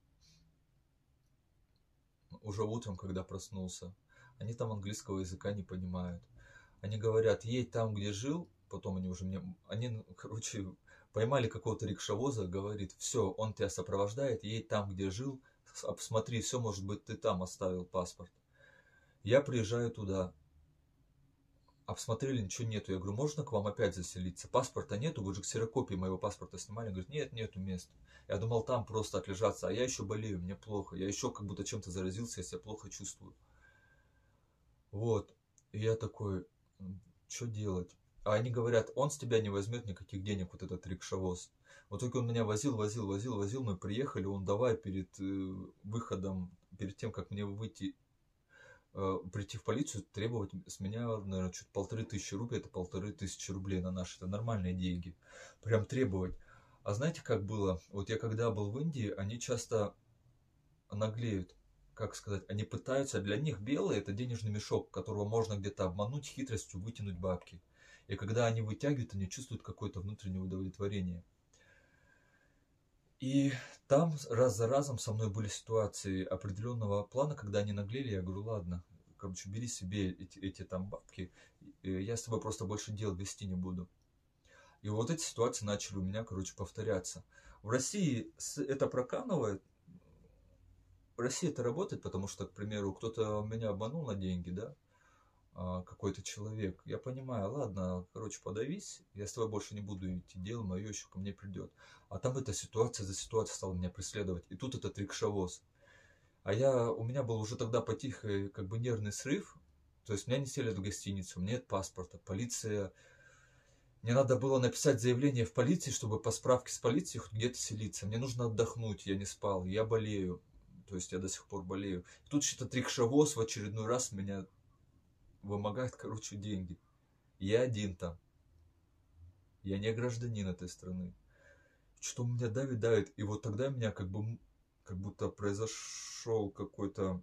уже утром, когда проснулся. Они там английского языка не понимают. Они говорят, едь там, где жил, потом они уже мне, они, короче, поймали какого-то рикшавоза, говорит, все, он тебя сопровождает, едь там, где жил, смотри, все, может быть, ты там оставил паспорт. Я приезжаю туда, обсмотрели, ничего нету. Я говорю, можно к вам опять заселиться? Паспорта нету, вы же ксерокопии моего паспорта снимали. Говорит, нет, нету места. Я думал, там просто отлежаться, а я еще болею, мне плохо. Я еще как будто чем-то заразился, я себя плохо чувствую. Вот, и я такой, что делать? А они говорят, он с тебя не возьмет никаких денег, вот этот рикшавоз. Вот только он меня возил, возил, возил, возил, мы приехали, он давай перед э, выходом, перед тем, как мне выйти, э, прийти в полицию, требовать с меня, наверное, чуть полторы тысячи рублей, это полторы тысячи рублей на наши, это нормальные деньги. Прям требовать. А знаете, как было? Вот я когда был в Индии, они часто наглеют. Как сказать, они пытаются, для них белый это денежный мешок, которого можно где-то обмануть, хитростью вытянуть бабки. И когда они вытягивают, они чувствуют какое-то внутреннее удовлетворение. И там раз за разом со мной были ситуации определенного плана, когда они наглели, я говорю, ладно, короче, бери себе эти, эти там бабки, я с тобой просто больше дел вести не буду. И вот эти ситуации начали у меня, короче, повторяться. В России это проканывает. В России это работает, потому что, к примеру, кто-то меня обманул на деньги, да, какой-то человек. Я понимаю, ладно, короче, подавись, я с тобой больше не буду идти, дело мое еще ко мне придет. А там эта ситуация за ситуацией стала меня преследовать. И тут этот рикшавоз. А я, у меня был уже тогда потихо как бы нервный срыв. То есть меня не селят в гостиницу, у меня нет паспорта. Полиция... Мне надо было написать заявление в полиции, чтобы по справке с полицией хоть где-то селиться. Мне нужно отдохнуть, я не спал, я болею. То есть я до сих пор болею. И тут что-то рикшавоз в очередной раз меня вымогает, короче, деньги. Я один там. Я не гражданин этой страны. Что меня давит, давит. И вот тогда меня как бы, как будто произошел какой-то,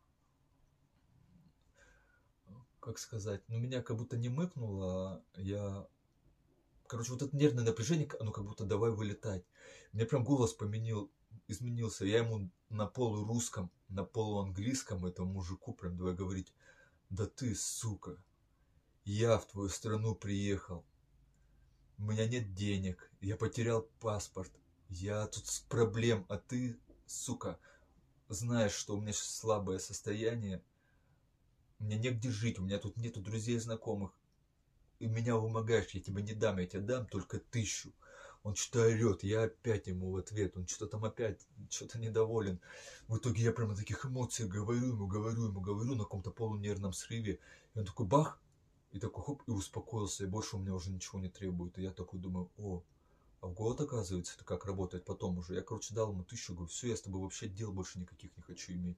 как сказать, ну меня как будто не мыкнуло, а я... Короче, вот это нервное напряжение, оно как будто давай вылетать. Мне прям голос поменял, изменился. Я ему на полурусском, на полуанглийском этому мужику прям давай говорить, да ты, сука, я в твою страну приехал, у меня нет денег, я потерял паспорт, я тут с проблем, а ты, сука, знаешь, что у меня сейчас слабое состояние, у меня негде жить, у меня тут нету друзей, знакомых, и меня вымогаешь, я тебе не дам, я тебе дам только тысячу. Он что-то орет, я опять ему в ответ, он что-то там опять, что-то недоволен. В итоге я прямо на таких эмоциях говорю ему, говорю ему, говорю на каком-то полунервном срыве. И он такой бах, и такой хоп, и успокоился, и больше у меня уже ничего не требует. И я такой думаю, о, а в год, оказывается, это как работает потом уже. Я, короче, дал ему тысячу, говорю, все, я с тобой вообще дел больше никаких не хочу иметь.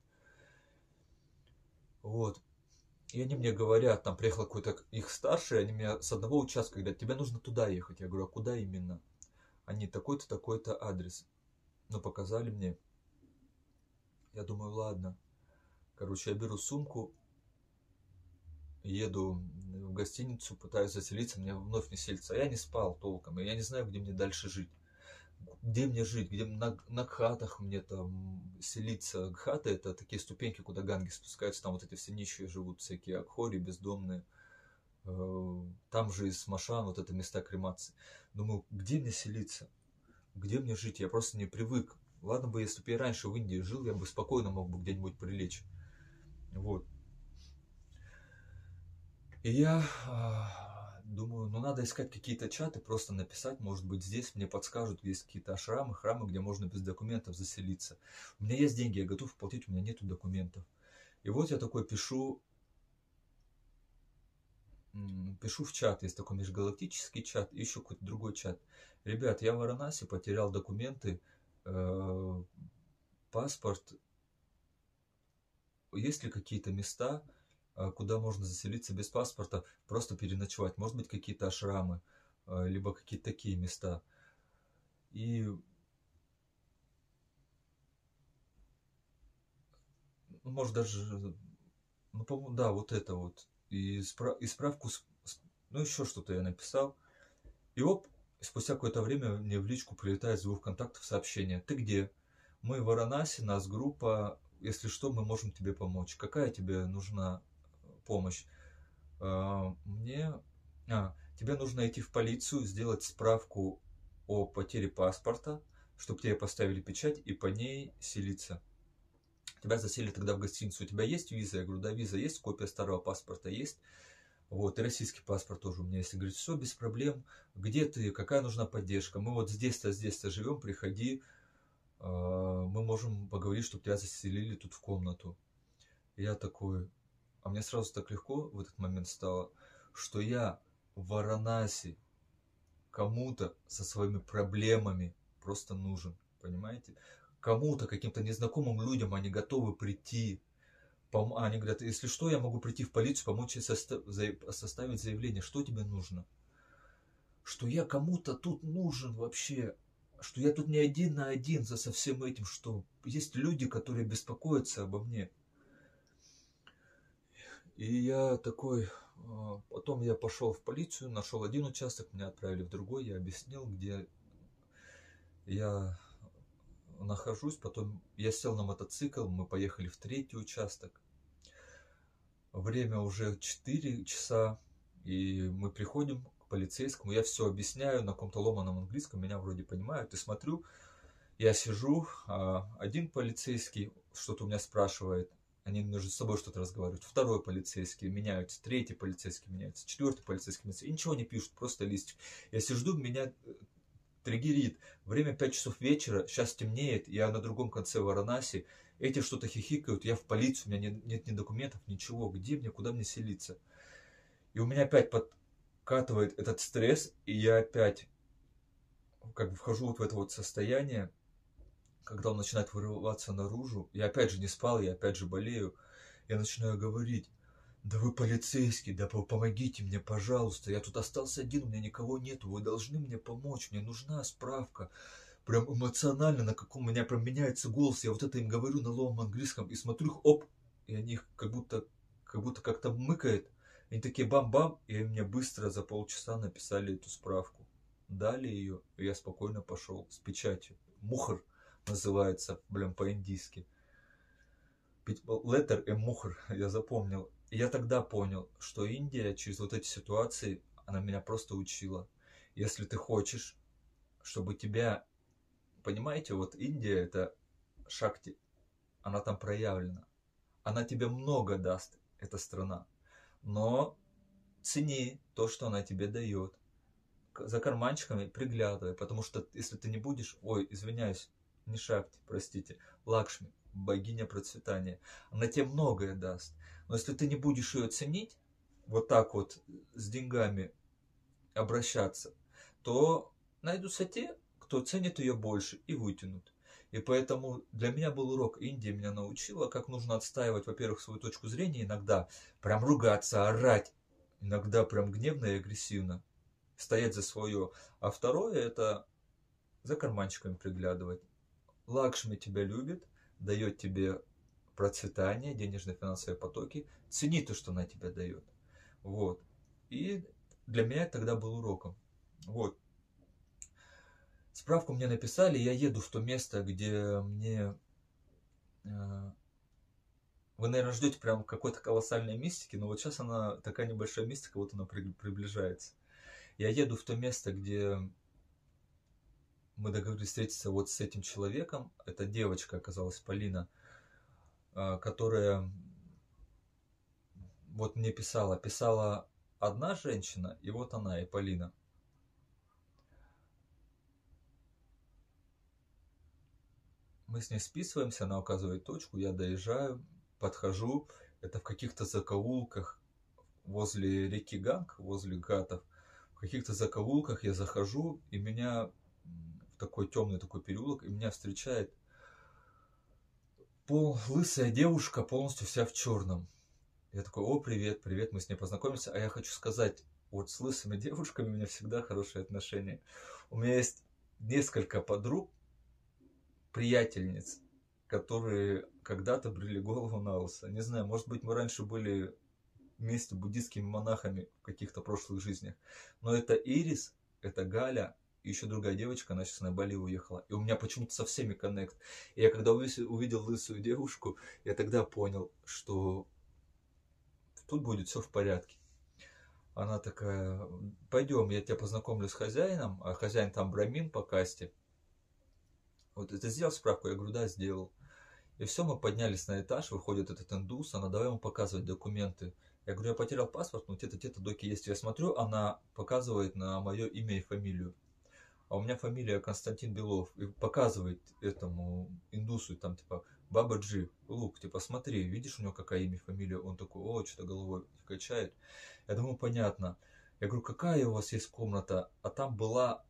Вот. И они мне говорят, там приехал какой-то их старший, они меня с одного участка говорят, тебе нужно туда ехать. Я говорю, а куда именно? Они такой-то, такой-то адрес. Ну, показали мне. Я думаю, ладно. Короче, я беру сумку, еду в гостиницу, пытаюсь заселиться, мне вновь не селится. А я не спал толком, и я не знаю, где мне дальше жить. Где мне жить, где на, на хатах мне там селиться. Хаты — это такие ступеньки, куда ганги спускаются, там вот эти все нищие живут, всякие акхори, бездомные. Там же из Машан, вот это места кремации. Думаю, где мне селиться? Где мне жить? Я просто не привык. Ладно бы, если бы я раньше в Индии жил, я бы спокойно мог бы где-нибудь прилечь. Вот. И я думаю, ну надо искать какие-то чаты, просто написать, может быть, здесь мне подскажут, есть какие-то ашрамы, храмы, где можно без документов заселиться. У меня есть деньги, я готов платить, у меня нету документов. И вот я такой пишу, пишу в чат, есть такой межгалактический чат, и еще какой-то другой чат. Ребят, я в Варанаси потерял документы, э, паспорт. Есть ли какие-то места, куда можно заселиться без паспорта, просто переночевать? Может быть, какие-то ашрамы, либо какие-то такие места. И может даже, ну, по-моему, да, вот это вот. И, справ, и справку, с, ну, еще что-то я написал. И оп, спустя какое-то время мне в личку прилетает с двух контактов сообщение. Ты где? Мы в Варанаси, нас группа. Если что, мы можем тебе помочь. Какая тебе нужна помощь? А, мне... А, тебе нужно идти в полицию, сделать справку о потере паспорта, чтобы тебе поставили печать и по ней селиться. Тебя заселят тогда в гостиницу. У тебя есть виза? Я говорю, да, виза есть, копия старого паспорта есть. Вот, и российский паспорт тоже у меня есть. И говорит, все, без проблем. Где ты? Какая нужна поддержка? Мы вот здесь-то, здесь-то живем, приходи. Мы можем поговорить, чтобы тебя заселили тут в комнату. И я такой... А мне сразу так легко в этот момент стало, что я в Варанаси кому-то со своими проблемами просто нужен. Понимаете? Кому-то, каким-то незнакомым людям они готовы прийти. Они говорят, если что, я могу прийти в полицию, помочь составить заявление. Что тебе нужно? Что я кому-то тут нужен вообще. Что я тут не один на один за со всем этим. Что есть люди, которые беспокоятся обо мне. И я такой... Потом я пошел в полицию, нашел один участок, меня отправили в другой. Я объяснил, где я нахожусь. Потом я сел на мотоцикл, мы поехали в третий участок. Время уже четыре часа, и мы приходим к полицейскому. Я все объясняю на каком-то ломаном английском, меня вроде понимают. И смотрю, я сижу, один полицейский что-то у меня спрашивает. Они между собой что-то разговаривают. Второй полицейский меняются, третий полицейский меняется, четвертый полицейский меняется. И ничего не пишут, просто листик. Я сижу, меня триггерит. Время пять часов вечера, сейчас темнеет, я на другом конце Варанаси. Эти что-то хихикают, я в полицию, у меня нет, нет ни документов, ничего. Где мне, куда мне селиться? И у меня опять подкатывает этот стресс, и я опять как бы вхожу вот в это вот состояние, когда он начинает вырываться наружу. Я опять же не спал, я опять же болею. Я начинаю говорить, да вы полицейский, да помогите мне, пожалуйста. Я тут остался один, у меня никого нету, вы должны мне помочь, мне нужна справка. Прям эмоционально, на каком у меня прям меняется голос. Я вот это им говорю на ломом английском и смотрю, оп, и они как будто, как будто как-то мыкает. Они такие бам-бам, и мне быстро за полчаса написали эту справку. Дали ее, и я спокойно пошел с печатью. Мухр называется, блин, по-индийски. Letter и мухр, я запомнил. И я тогда понял, что Индия через вот эти ситуации, она меня просто учила. Если ты хочешь, чтобы тебя... Понимаете, вот Индия это Шакти, она там проявлена. Она тебе много даст, эта страна. Но цени то, что она тебе дает. За карманчиками приглядывай, потому что если ты не будешь... Ой, извиняюсь, не Шакти, простите, Лакшми, богиня процветания. Она тебе многое даст. Но если ты не будешь ее ценить, вот так вот с деньгами обращаться, то найдутся те, кто ценит ее больше и вытянут. И поэтому для меня был урок. Индия меня научила, как нужно отстаивать, во-первых, свою точку зрения, иногда прям ругаться, орать, иногда прям гневно и агрессивно, стоять за свое. А второе, это за карманчиками приглядывать. Лакшми тебя любит, дает тебе процветание, денежные финансовые потоки. Цени то, что она тебе дает. Вот. И для меня это тогда был уроком. Вот. Справку мне написали, я еду в то место, где мне... Вы, наверное, ждете прям какой-то колоссальной мистики, но вот сейчас она, такая небольшая мистика, вот она приближается. Я еду в то место, где мы договорились встретиться вот с этим человеком. Это девочка оказалась, Полина, которая вот мне писала, писала одна женщина, и вот она, и Полина. Мы с ней списываемся, она указывает точку, я доезжаю, подхожу, это в каких-то закоулках возле реки Ганг, возле Гатов, в каких-то закоулках я захожу, и меня в такой темный такой переулок, и меня встречает пол, лысая девушка, полностью вся в черном. Я такой: о, привет, привет, мы с ней познакомимся. А я хочу сказать, вот с лысыми девушками у меня всегда хорошие отношения. У меня есть несколько подруг, приятельниц, которые когда-то брили голову на лысо. Не знаю, может быть, мы раньше были вместе буддийскими монахами в каких-то прошлых жизнях. Но это Ирис, это Галя, и еще другая девочка, она сейчас на Бали уехала. И у меня почему-то со всеми коннект. И я когда увидел лысую девушку, я тогда понял, что тут будет все в порядке. Она такая: пойдем, я тебя познакомлю с хозяином, а хозяин там брамин по касте. Вот это сделал справку? Я говорю: да, сделал. И все, мы поднялись на этаж, выходит этот индус, она: давай ему показывать документы. Я говорю: я потерял паспорт, но те-то, те-то доки есть. Я смотрю, она показывает на мое имя и фамилию. А у меня фамилия Константин Белов. И показывает этому индусу, там типа: Баба Джи, Лук, типа смотри, видишь у него какая имя и фамилия? Он такой: о, что-то головой качает. Я думаю, понятно. Я говорю: какая у вас есть комната? А там была...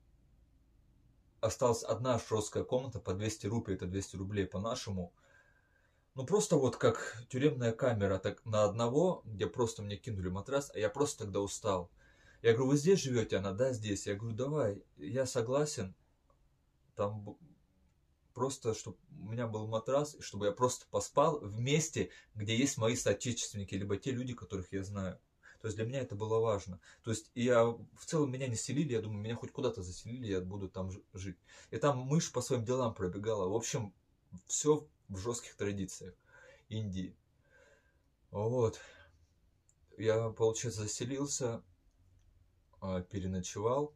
Осталась одна жесткая комната по двести рупий, это двести рублей по-нашему. Ну просто вот как тюремная камера, так на одного, где просто мне кинули матрас, а я просто тогда устал. Я говорю: вы здесь живете? Она: да, здесь. Я говорю: давай, я согласен, там просто, чтобы у меня был матрас, и чтобы я просто поспал в месте, где есть мои соотечественники, либо те люди, которых я знаю. То есть для меня это было важно. То есть я, в целом меня не селили, я думаю, меня хоть куда-то заселили, я буду там жить. И там мышь по своим делам пробегала. В общем, все в жестких традициях Индии. Вот. Я, получается, заселился, переночевал.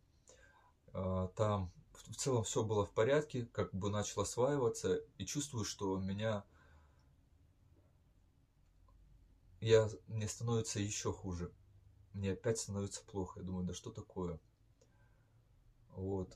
Там в целом все было в порядке, как бы начал осваиваться. И чувствую, что меня... Я, мне становится еще хуже. Мне опять становится плохо. Я думаю, да что такое? Вот.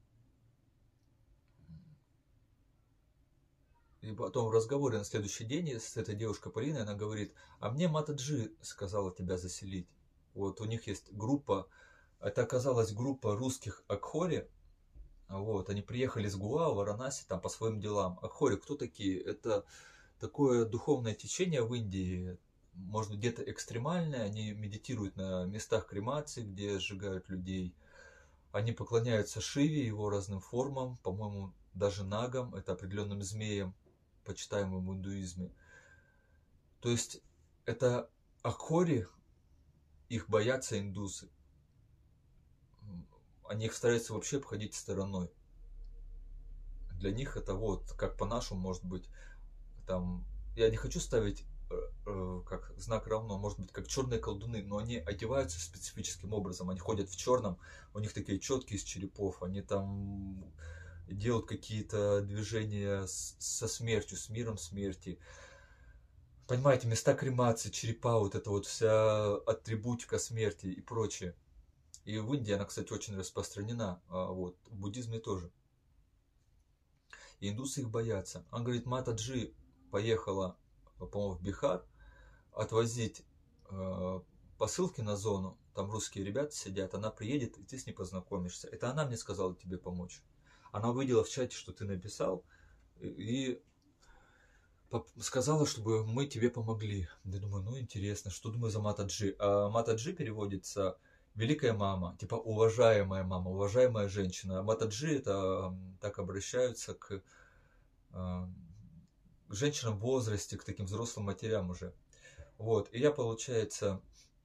И потом в разговоре на следующий день с этой девушкой Полиной, она говорит: а мне Матаджи сказала тебя заселить. Вот у них есть группа, это оказалась группа русских Акхори. Вот, они приехали с Гуа, Варанаси, там по своим делам. Акхори кто такие? Это такое духовное течение в Индии, может быть, где-то экстремальное. Они медитируют на местах кремации, где сжигают людей. Они поклоняются Шиве, его разным формам, по-моему, даже нагам, это определенным змеям, почитаемым в индуизме. То есть это Акхори, их боятся индусы. Они их стараются вообще обходить стороной. Для них это вот, как по-нашему, может быть, там, я не хочу ставить э, как знак равно, может быть, как черные колдуны, но они одеваются специфическим образом, они ходят в черном, у них такие четкие из черепов, они там делают какие-то движения с, со смертью, с миром смерти. Понимаете, места кремации, черепа, вот это вот вся атрибутика смерти и прочее. И в Индии она, кстати, очень распространена, а вот в буддизме тоже. И индусы их боятся. Он говорит: Матаджи поехала, по-моему, в Бихар отвозить э, посылки на зону. Там русские ребята сидят, она приедет, и ты с ней познакомишься. Это она мне сказала тебе помочь. Она увидела в чате, что ты написал, и сказала, чтобы мы тебе помогли. Я думаю, ну интересно, что думаю за Матаджи. А Матаджи переводится великая мама, типа уважаемая мама, уважаемая женщина. А Матаджи это так обращаются к, к женщинам в возрасте, к таким взрослым матерям уже. Вот, и я, получается,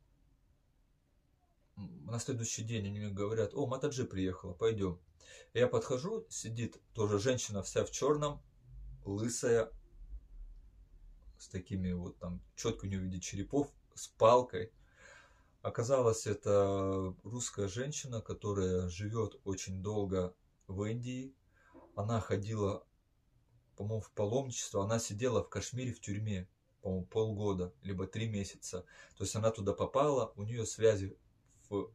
на следующий день они мне говорят: о, Матаджи приехала, пойдем. И я подхожу, сидит тоже женщина вся в черном, лысая, с такими вот там, четко не увидеть черепов, с палкой. Оказалось, это русская женщина, которая живет очень долго в Индии. Она ходила, по-моему, в паломничество, она сидела в Кашмире в тюрьме. по-моему, полгода, либо три месяца. То есть она туда попала, у нее связи в,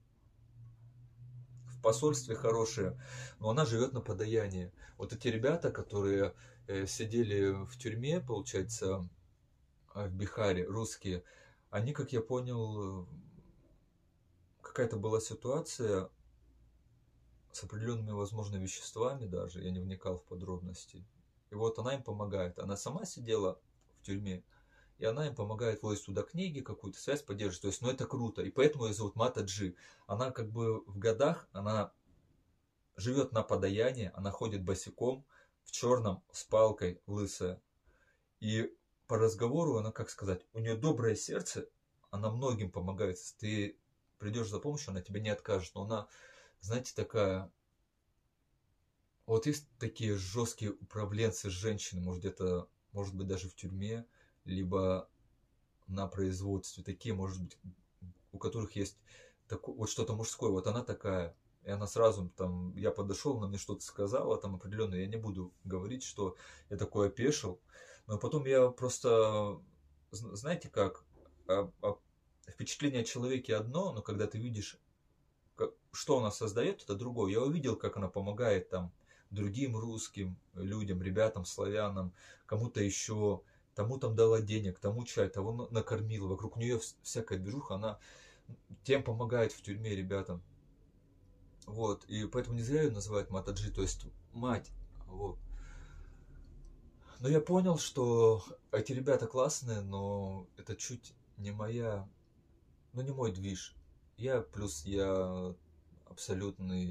в посольстве хорошие, но она живет на подаянии. Вот эти ребята, которые э, сидели в тюрьме, получается, в Бихаре, русские, они, как я понял, какая-то была ситуация с определенными, возможно, веществами даже, я не вникал в подробности. И вот она им помогает. Она сама сидела в тюрьме, и она им помогает возить туда книги, какую-то связь поддерживать. То есть, ну это круто. И поэтому ее зовут Мата Джи. Она как бы в годах, она живет на подаянии, она ходит босиком, в черном, с палкой, лысая. И по разговору она, как сказать, у нее доброе сердце, она многим помогает. Если ты придешь за помощью, она тебе не откажет. Но она, знаете, такая... Вот есть такие жесткие управленцы женщины, может где-то, может быть даже в тюрьме, либо на производстве. Такие, может быть, у которых есть такое, вот что-то мужское. Вот она такая. И она сразу, там, я подошел, она мне что-то сказала, там определенно, я не буду говорить, что я такой опешил. Но потом я просто, знаете как, а, а, впечатление о человеке одно, но когда ты видишь, как, что она создает, это другое. Я увидел, как она помогает там другим русским людям, ребятам, славянам, кому-то еще, тому там дала денег, тому чай, того накормила. Вокруг нее всякая движуха, она тем помогает в тюрьме ребятам. Вот, и поэтому не зря ее называют Матаджи, то есть мать. Вот. Но я понял, что эти ребята классные, но это чуть не моя, ну не мой движ. Я, плюс я абсолютный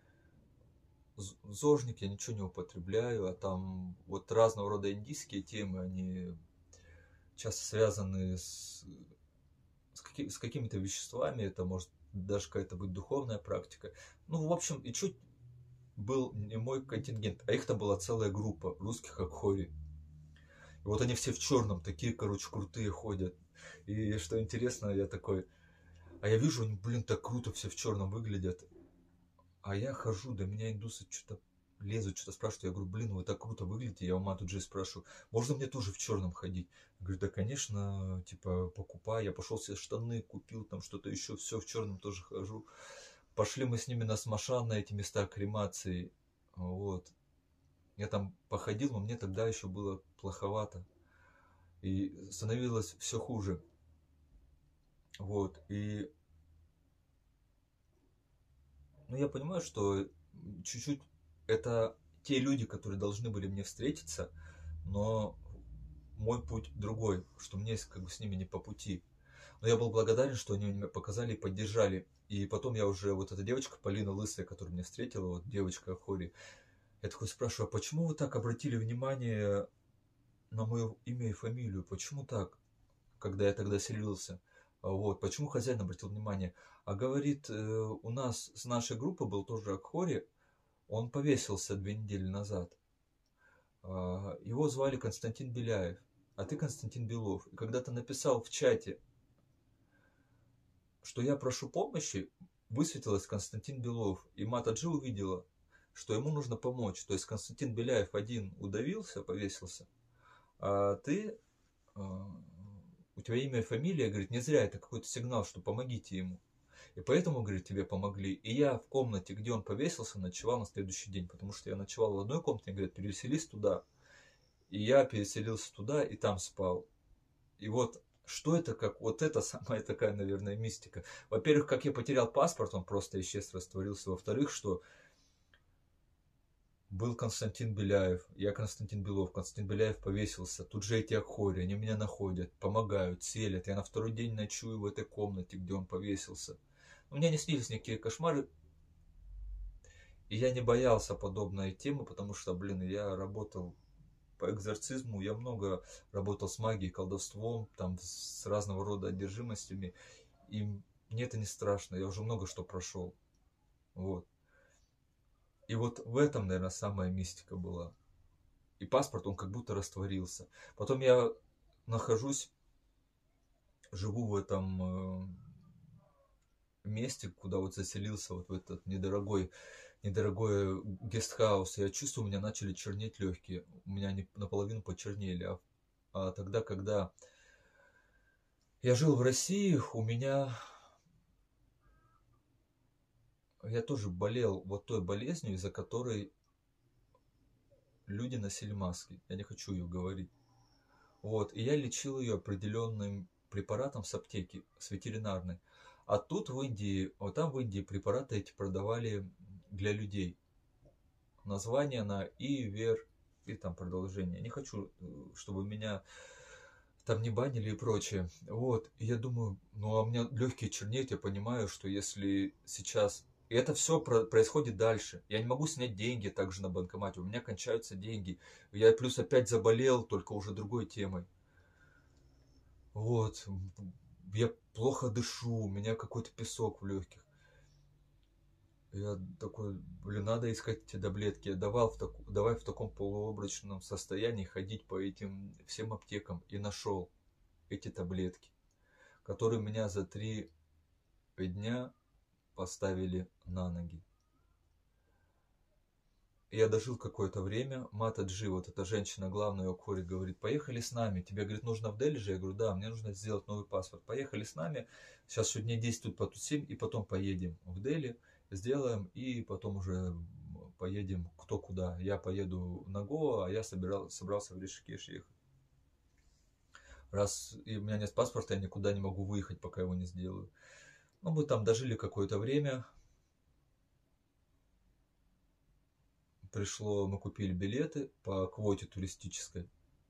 зожник, я ничего не употребляю, а там вот разного рода индийские темы, они часто связаны с, с, каки, с какими-то веществами, это может даже какая-то быть духовная практика. Ну, в общем, и чуть был не мой контингент, а их там была целая группа русских Акхори. И вот они все в черном, такие, короче, крутые ходят. И что интересно, я такой, а я вижу, они, блин, так круто все в черном выглядят. А я хожу, до меня индусы что-то лезут, что-то спрашивают. Я говорю, блин, вы так круто выглядите. Я у Мату Джи спрашиваю, можно мне тоже в черном ходить? Я говорю, да, конечно, типа, покупай. Я пошел себе штаны, купил там что-то еще, все в черном тоже хожу. Пошли мы с ними на Смашан, на эти места кремации. Вот. Я там походил, но мне тогда еще было плоховато. И становилось все хуже. Вот. И ну, я понимаю, что чуть-чуть это те люди, которые должны были мне встретиться, но мой путь другой, что мне как бы с ними не по пути. Но я был благодарен, что они меня показали и поддержали. И потом я уже, вот эта девочка Полина Лысая, которая меня встретила, вот девочка Ахори, я такой спрашиваю, а почему вы так обратили внимание на мое имя и фамилию? Почему так, когда я тогда селился? Вот, почему хозяин обратил внимание? А говорит, у нас с нашей группы был тоже Акхори, он повесился две недели назад. Его звали Константин Беляев, а ты Константин Белов. И когда ты написал в чате, что я прошу помощи, высветилось Константин Белов. И Мата Джи увидела, что ему нужно помочь. То есть Константин Беляев один удавился, повесился, а ты, у тебя имя и фамилия, говорит, не зря, это какой-то сигнал, что помогите ему. И поэтому, говорит, тебе помогли. И я в комнате, где он повесился, ночевал на следующий день. Потому что я ночевал в одной комнате, говорят, переселись туда. И я переселился туда и там спал. И вот, что это, как вот это самая такая, наверное, мистика. Во-первых, как я потерял паспорт, он просто исчез, растворился. Во-вторых, что был Константин Беляев, я Константин Белов, Константин Беляев повесился, тут же эти Акхори, они меня находят, помогают, селят. Я на второй день ночую в этой комнате, где он повесился. У меня не снились никакие кошмары, и я не боялся подобной темы, потому что, блин, я работал по экзорцизму, я много работал с магией, колдовством, там, с разного рода одержимостями, и мне это не страшно, я уже много что прошел, вот. И вот в этом, наверное, самая мистика была. И паспорт, он как будто растворился. Потом я нахожусь, живу в этом месте, куда вот заселился, вот в этот недорогой, недорогой гестхаус. Я чувствую, у меня начали чернеть легкие. У меня они наполовину почернели. А, а тогда, когда Я жил в России, у меня... Я тоже болел вот той болезнью, из-за которой люди носили маски. Я не хочу ее говорить. Вот, и я лечил ее определенным препаратом с аптеки, с ветеринарной. А тут в Индии, вот там в Индии препараты эти продавали для людей. Название на И, Вер и там продолжение. Не хочу, чтобы меня там не банили и прочее. Вот, и я думаю, ну а у меня легкие чернеют, я понимаю, что если сейчас... И это все про- происходит дальше. Я не могу снять деньги также на банкомате, у меня кончаются деньги. Я плюс опять заболел, только уже другой темой. Вот, я плохо дышу, у меня какой-то песок в легких. Я такой, блин, надо искать эти таблетки. Я давал в таку, давай в таком полуобрачном состоянии ходить по этим всем аптекам и нашел эти таблетки, которые меня за три дня поставили на ноги. Я дожил какое-то время, Матаджи, вот эта женщина главная у Кори, говорит, поехали с нами, тебе, говорит, нужно в Дели же? Я говорю, да, мне нужно сделать новый паспорт. Поехали с нами, сейчас еще дней десять тут потусим, и потом поедем в Дели, сделаем, и потом уже поедем кто куда. Я поеду на Гоа, а я собирал, собрался в Ришикеш ехать. Раз и у меня нет паспорта, я никуда не могу выехать, пока его не сделаю. Ну, мы там дожили какое-то время. Пришло, мы купили билеты по квоте туристической.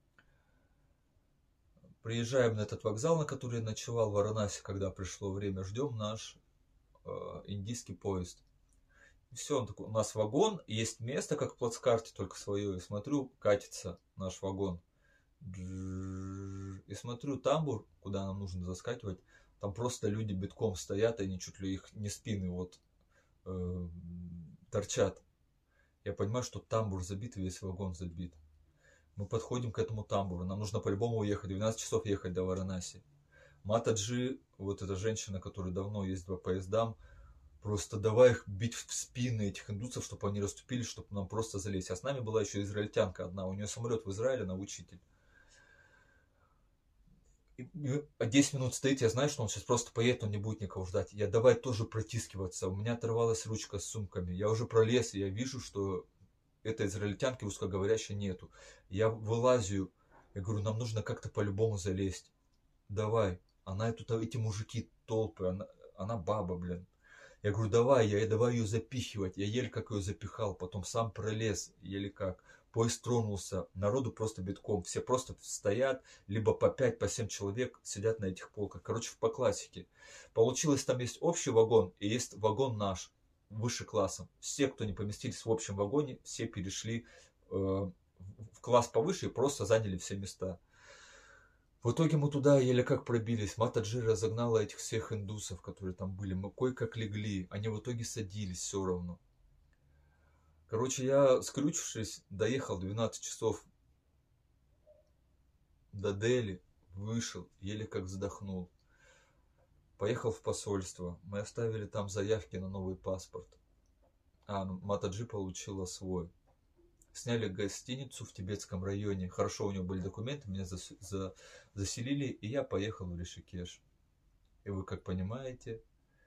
Приезжаем на этот вокзал, на который я ночевал в Варанаси, когда пришло время, ждем наш э, индийский поезд. И все, он такой, у нас вагон, есть место, как в плацкарте, только свое. И смотрю, катится наш вагон. И смотрю, тамбур, куда нам нужно заскакивать, там просто люди битком стоят, и они чуть ли их не спины вот э, торчат. Я понимаю, что тамбур забит, и весь вагон забит. Мы подходим к этому тамбуру, нам нужно по-любому уехать, двенадцать часов ехать до Варанаси. Матаджи, вот эта женщина, которая давно ездит по поездам, просто давай их бить в спины этих индусов, чтобы они расступились, чтобы нам просто залезть. А с нами была еще израильтянка одна, у нее самолет в Израиле, она учитель. И десять минут стоит, я знаю, что он сейчас просто поедет, он не будет никого ждать. Я давай тоже протискиваться. У меня оторвалась ручка с сумками. Я уже пролез, и я вижу, что этой израильтянки русскоговорящей нету. Я вылазю, я говорю, нам нужно как-то по-любому залезть. Давай. Она тут, эти мужики толпы, она, она баба, блин. Я говорю, давай, я давай ее запихивать. Я еле как ее запихал, потом сам пролез, еле как. Поезд тронулся, народу просто битком. Все просто стоят, либо по пять, по семь человек сидят на этих полках. Короче, по классике. Получилось, там есть общий вагон и есть вагон наш, выше классом. Все, кто не поместились в общем вагоне, все перешли э, в класс повыше и просто заняли все места. В итоге мы туда еле как пробились. Матаджи разогнала этих всех индусов, которые там были. Мы кое-как легли. Они в итоге садились все равно. Короче, я, скрючившись, доехал двенадцать часов до Дели, вышел, еле как вздохнул. Поехал в посольство. Мы оставили там заявки на новый паспорт. А, ну, Матаджи получила свой. Сняли гостиницу в Тибетском районе. Хорошо, у него были документы, меня за, за, заселили, и я поехал в Ришикеш. И вы как понимаете,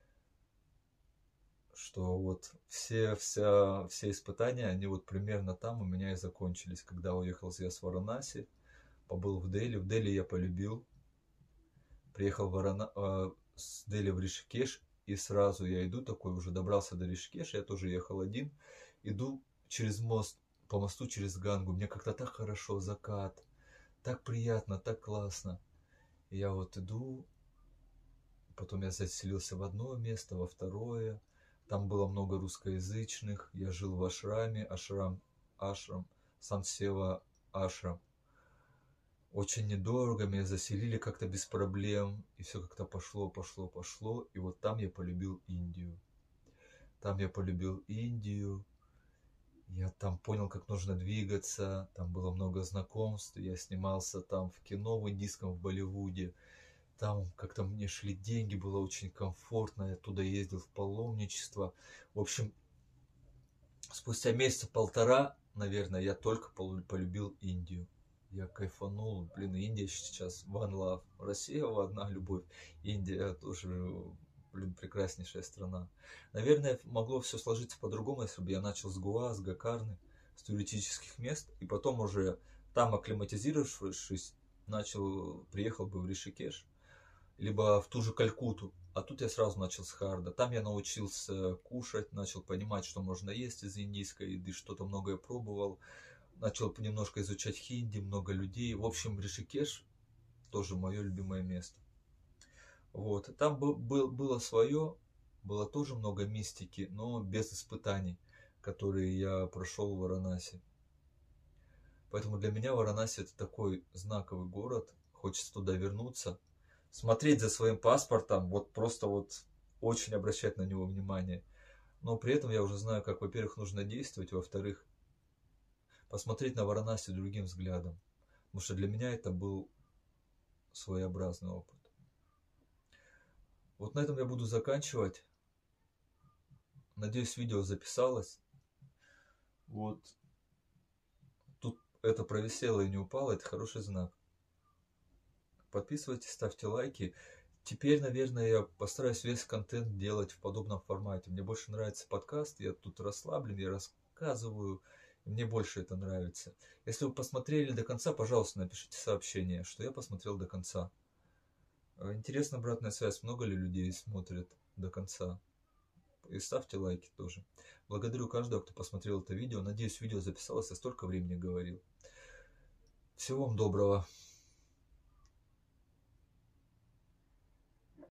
что вот все, вся, все испытания, они вот примерно там у меня и закончились. Когда уехал я с Варанаси, побыл в Дели. В Дели я полюбил. Приехал в Варана, э, с Дели в Ришикеш, и сразу я иду такой, уже добрался до Ришикеша, я тоже ехал один. Иду через мост, по мосту через Гангу. Мне как-то так хорошо, закат. Так приятно, так классно. И я вот иду, потом я заселился в одно место, во второе. Там было много русскоязычных. Я жил в ашраме, ашрам, ашрам, Сан-Сева ашрам. Очень недорого, меня заселили как-то без проблем. И все как-то пошло, пошло, пошло. И вот там я полюбил Индию. Там я полюбил Индию. Я там понял, как нужно двигаться. Там было много знакомств. Я снимался там в кино в индийском, в Болливуде. Там как-то мне шли деньги, было очень комфортно. Я туда ездил в паломничество. В общем, спустя месяца полтора, наверное, я только полюбил Индию. я кайфанул. Блин, Индия сейчас one love. Россия одна любовь. Индия тоже, блин, прекраснейшая страна. Наверное, могло все сложиться по-другому, если бы я начал с Гоа, с Гокарны, с туристических мест, и потом уже там, акклиматизировавшись, начал, приехал бы в Ришикеш, либо в ту же Калькутту. А тут я сразу начал с Харда. Там я научился кушать, начал понимать, что можно есть из индийской еды, что-то многое пробовал. Начал немножко изучать хинди, много людей. В общем, Ришикеш тоже мое любимое место. Вот. Там был, был, было свое, было тоже много мистики, но без испытаний, которые я прошел в Варанаси. Поэтому для меня Варанаси это такой знаковый город. Хочется туда вернуться, смотреть за своим паспортом, вот просто вот очень обращать на него внимание. Но при этом я уже знаю, как, во-первых, нужно действовать, во-вторых, посмотреть на Варанаси другим взглядом. Потому что для меня это был своеобразный опыт. Вот на этом я буду заканчивать. Надеюсь, видео записалось. Вот. Тут это провисело и не упало, это хороший знак. Подписывайтесь, ставьте лайки. Теперь, наверное, я постараюсь весь контент делать в подобном формате. Мне больше нравится подкаст, я тут расслаблен, я рассказываю. Мне больше это нравится. Если вы посмотрели до конца, пожалуйста, напишите сообщение, что я посмотрел до конца. Интересна обратная связь, много ли людей смотрят до конца. И ставьте лайки тоже. Благодарю каждого, кто посмотрел это видео. Надеюсь, видео записалось, я столько времени говорил. Всего вам доброго.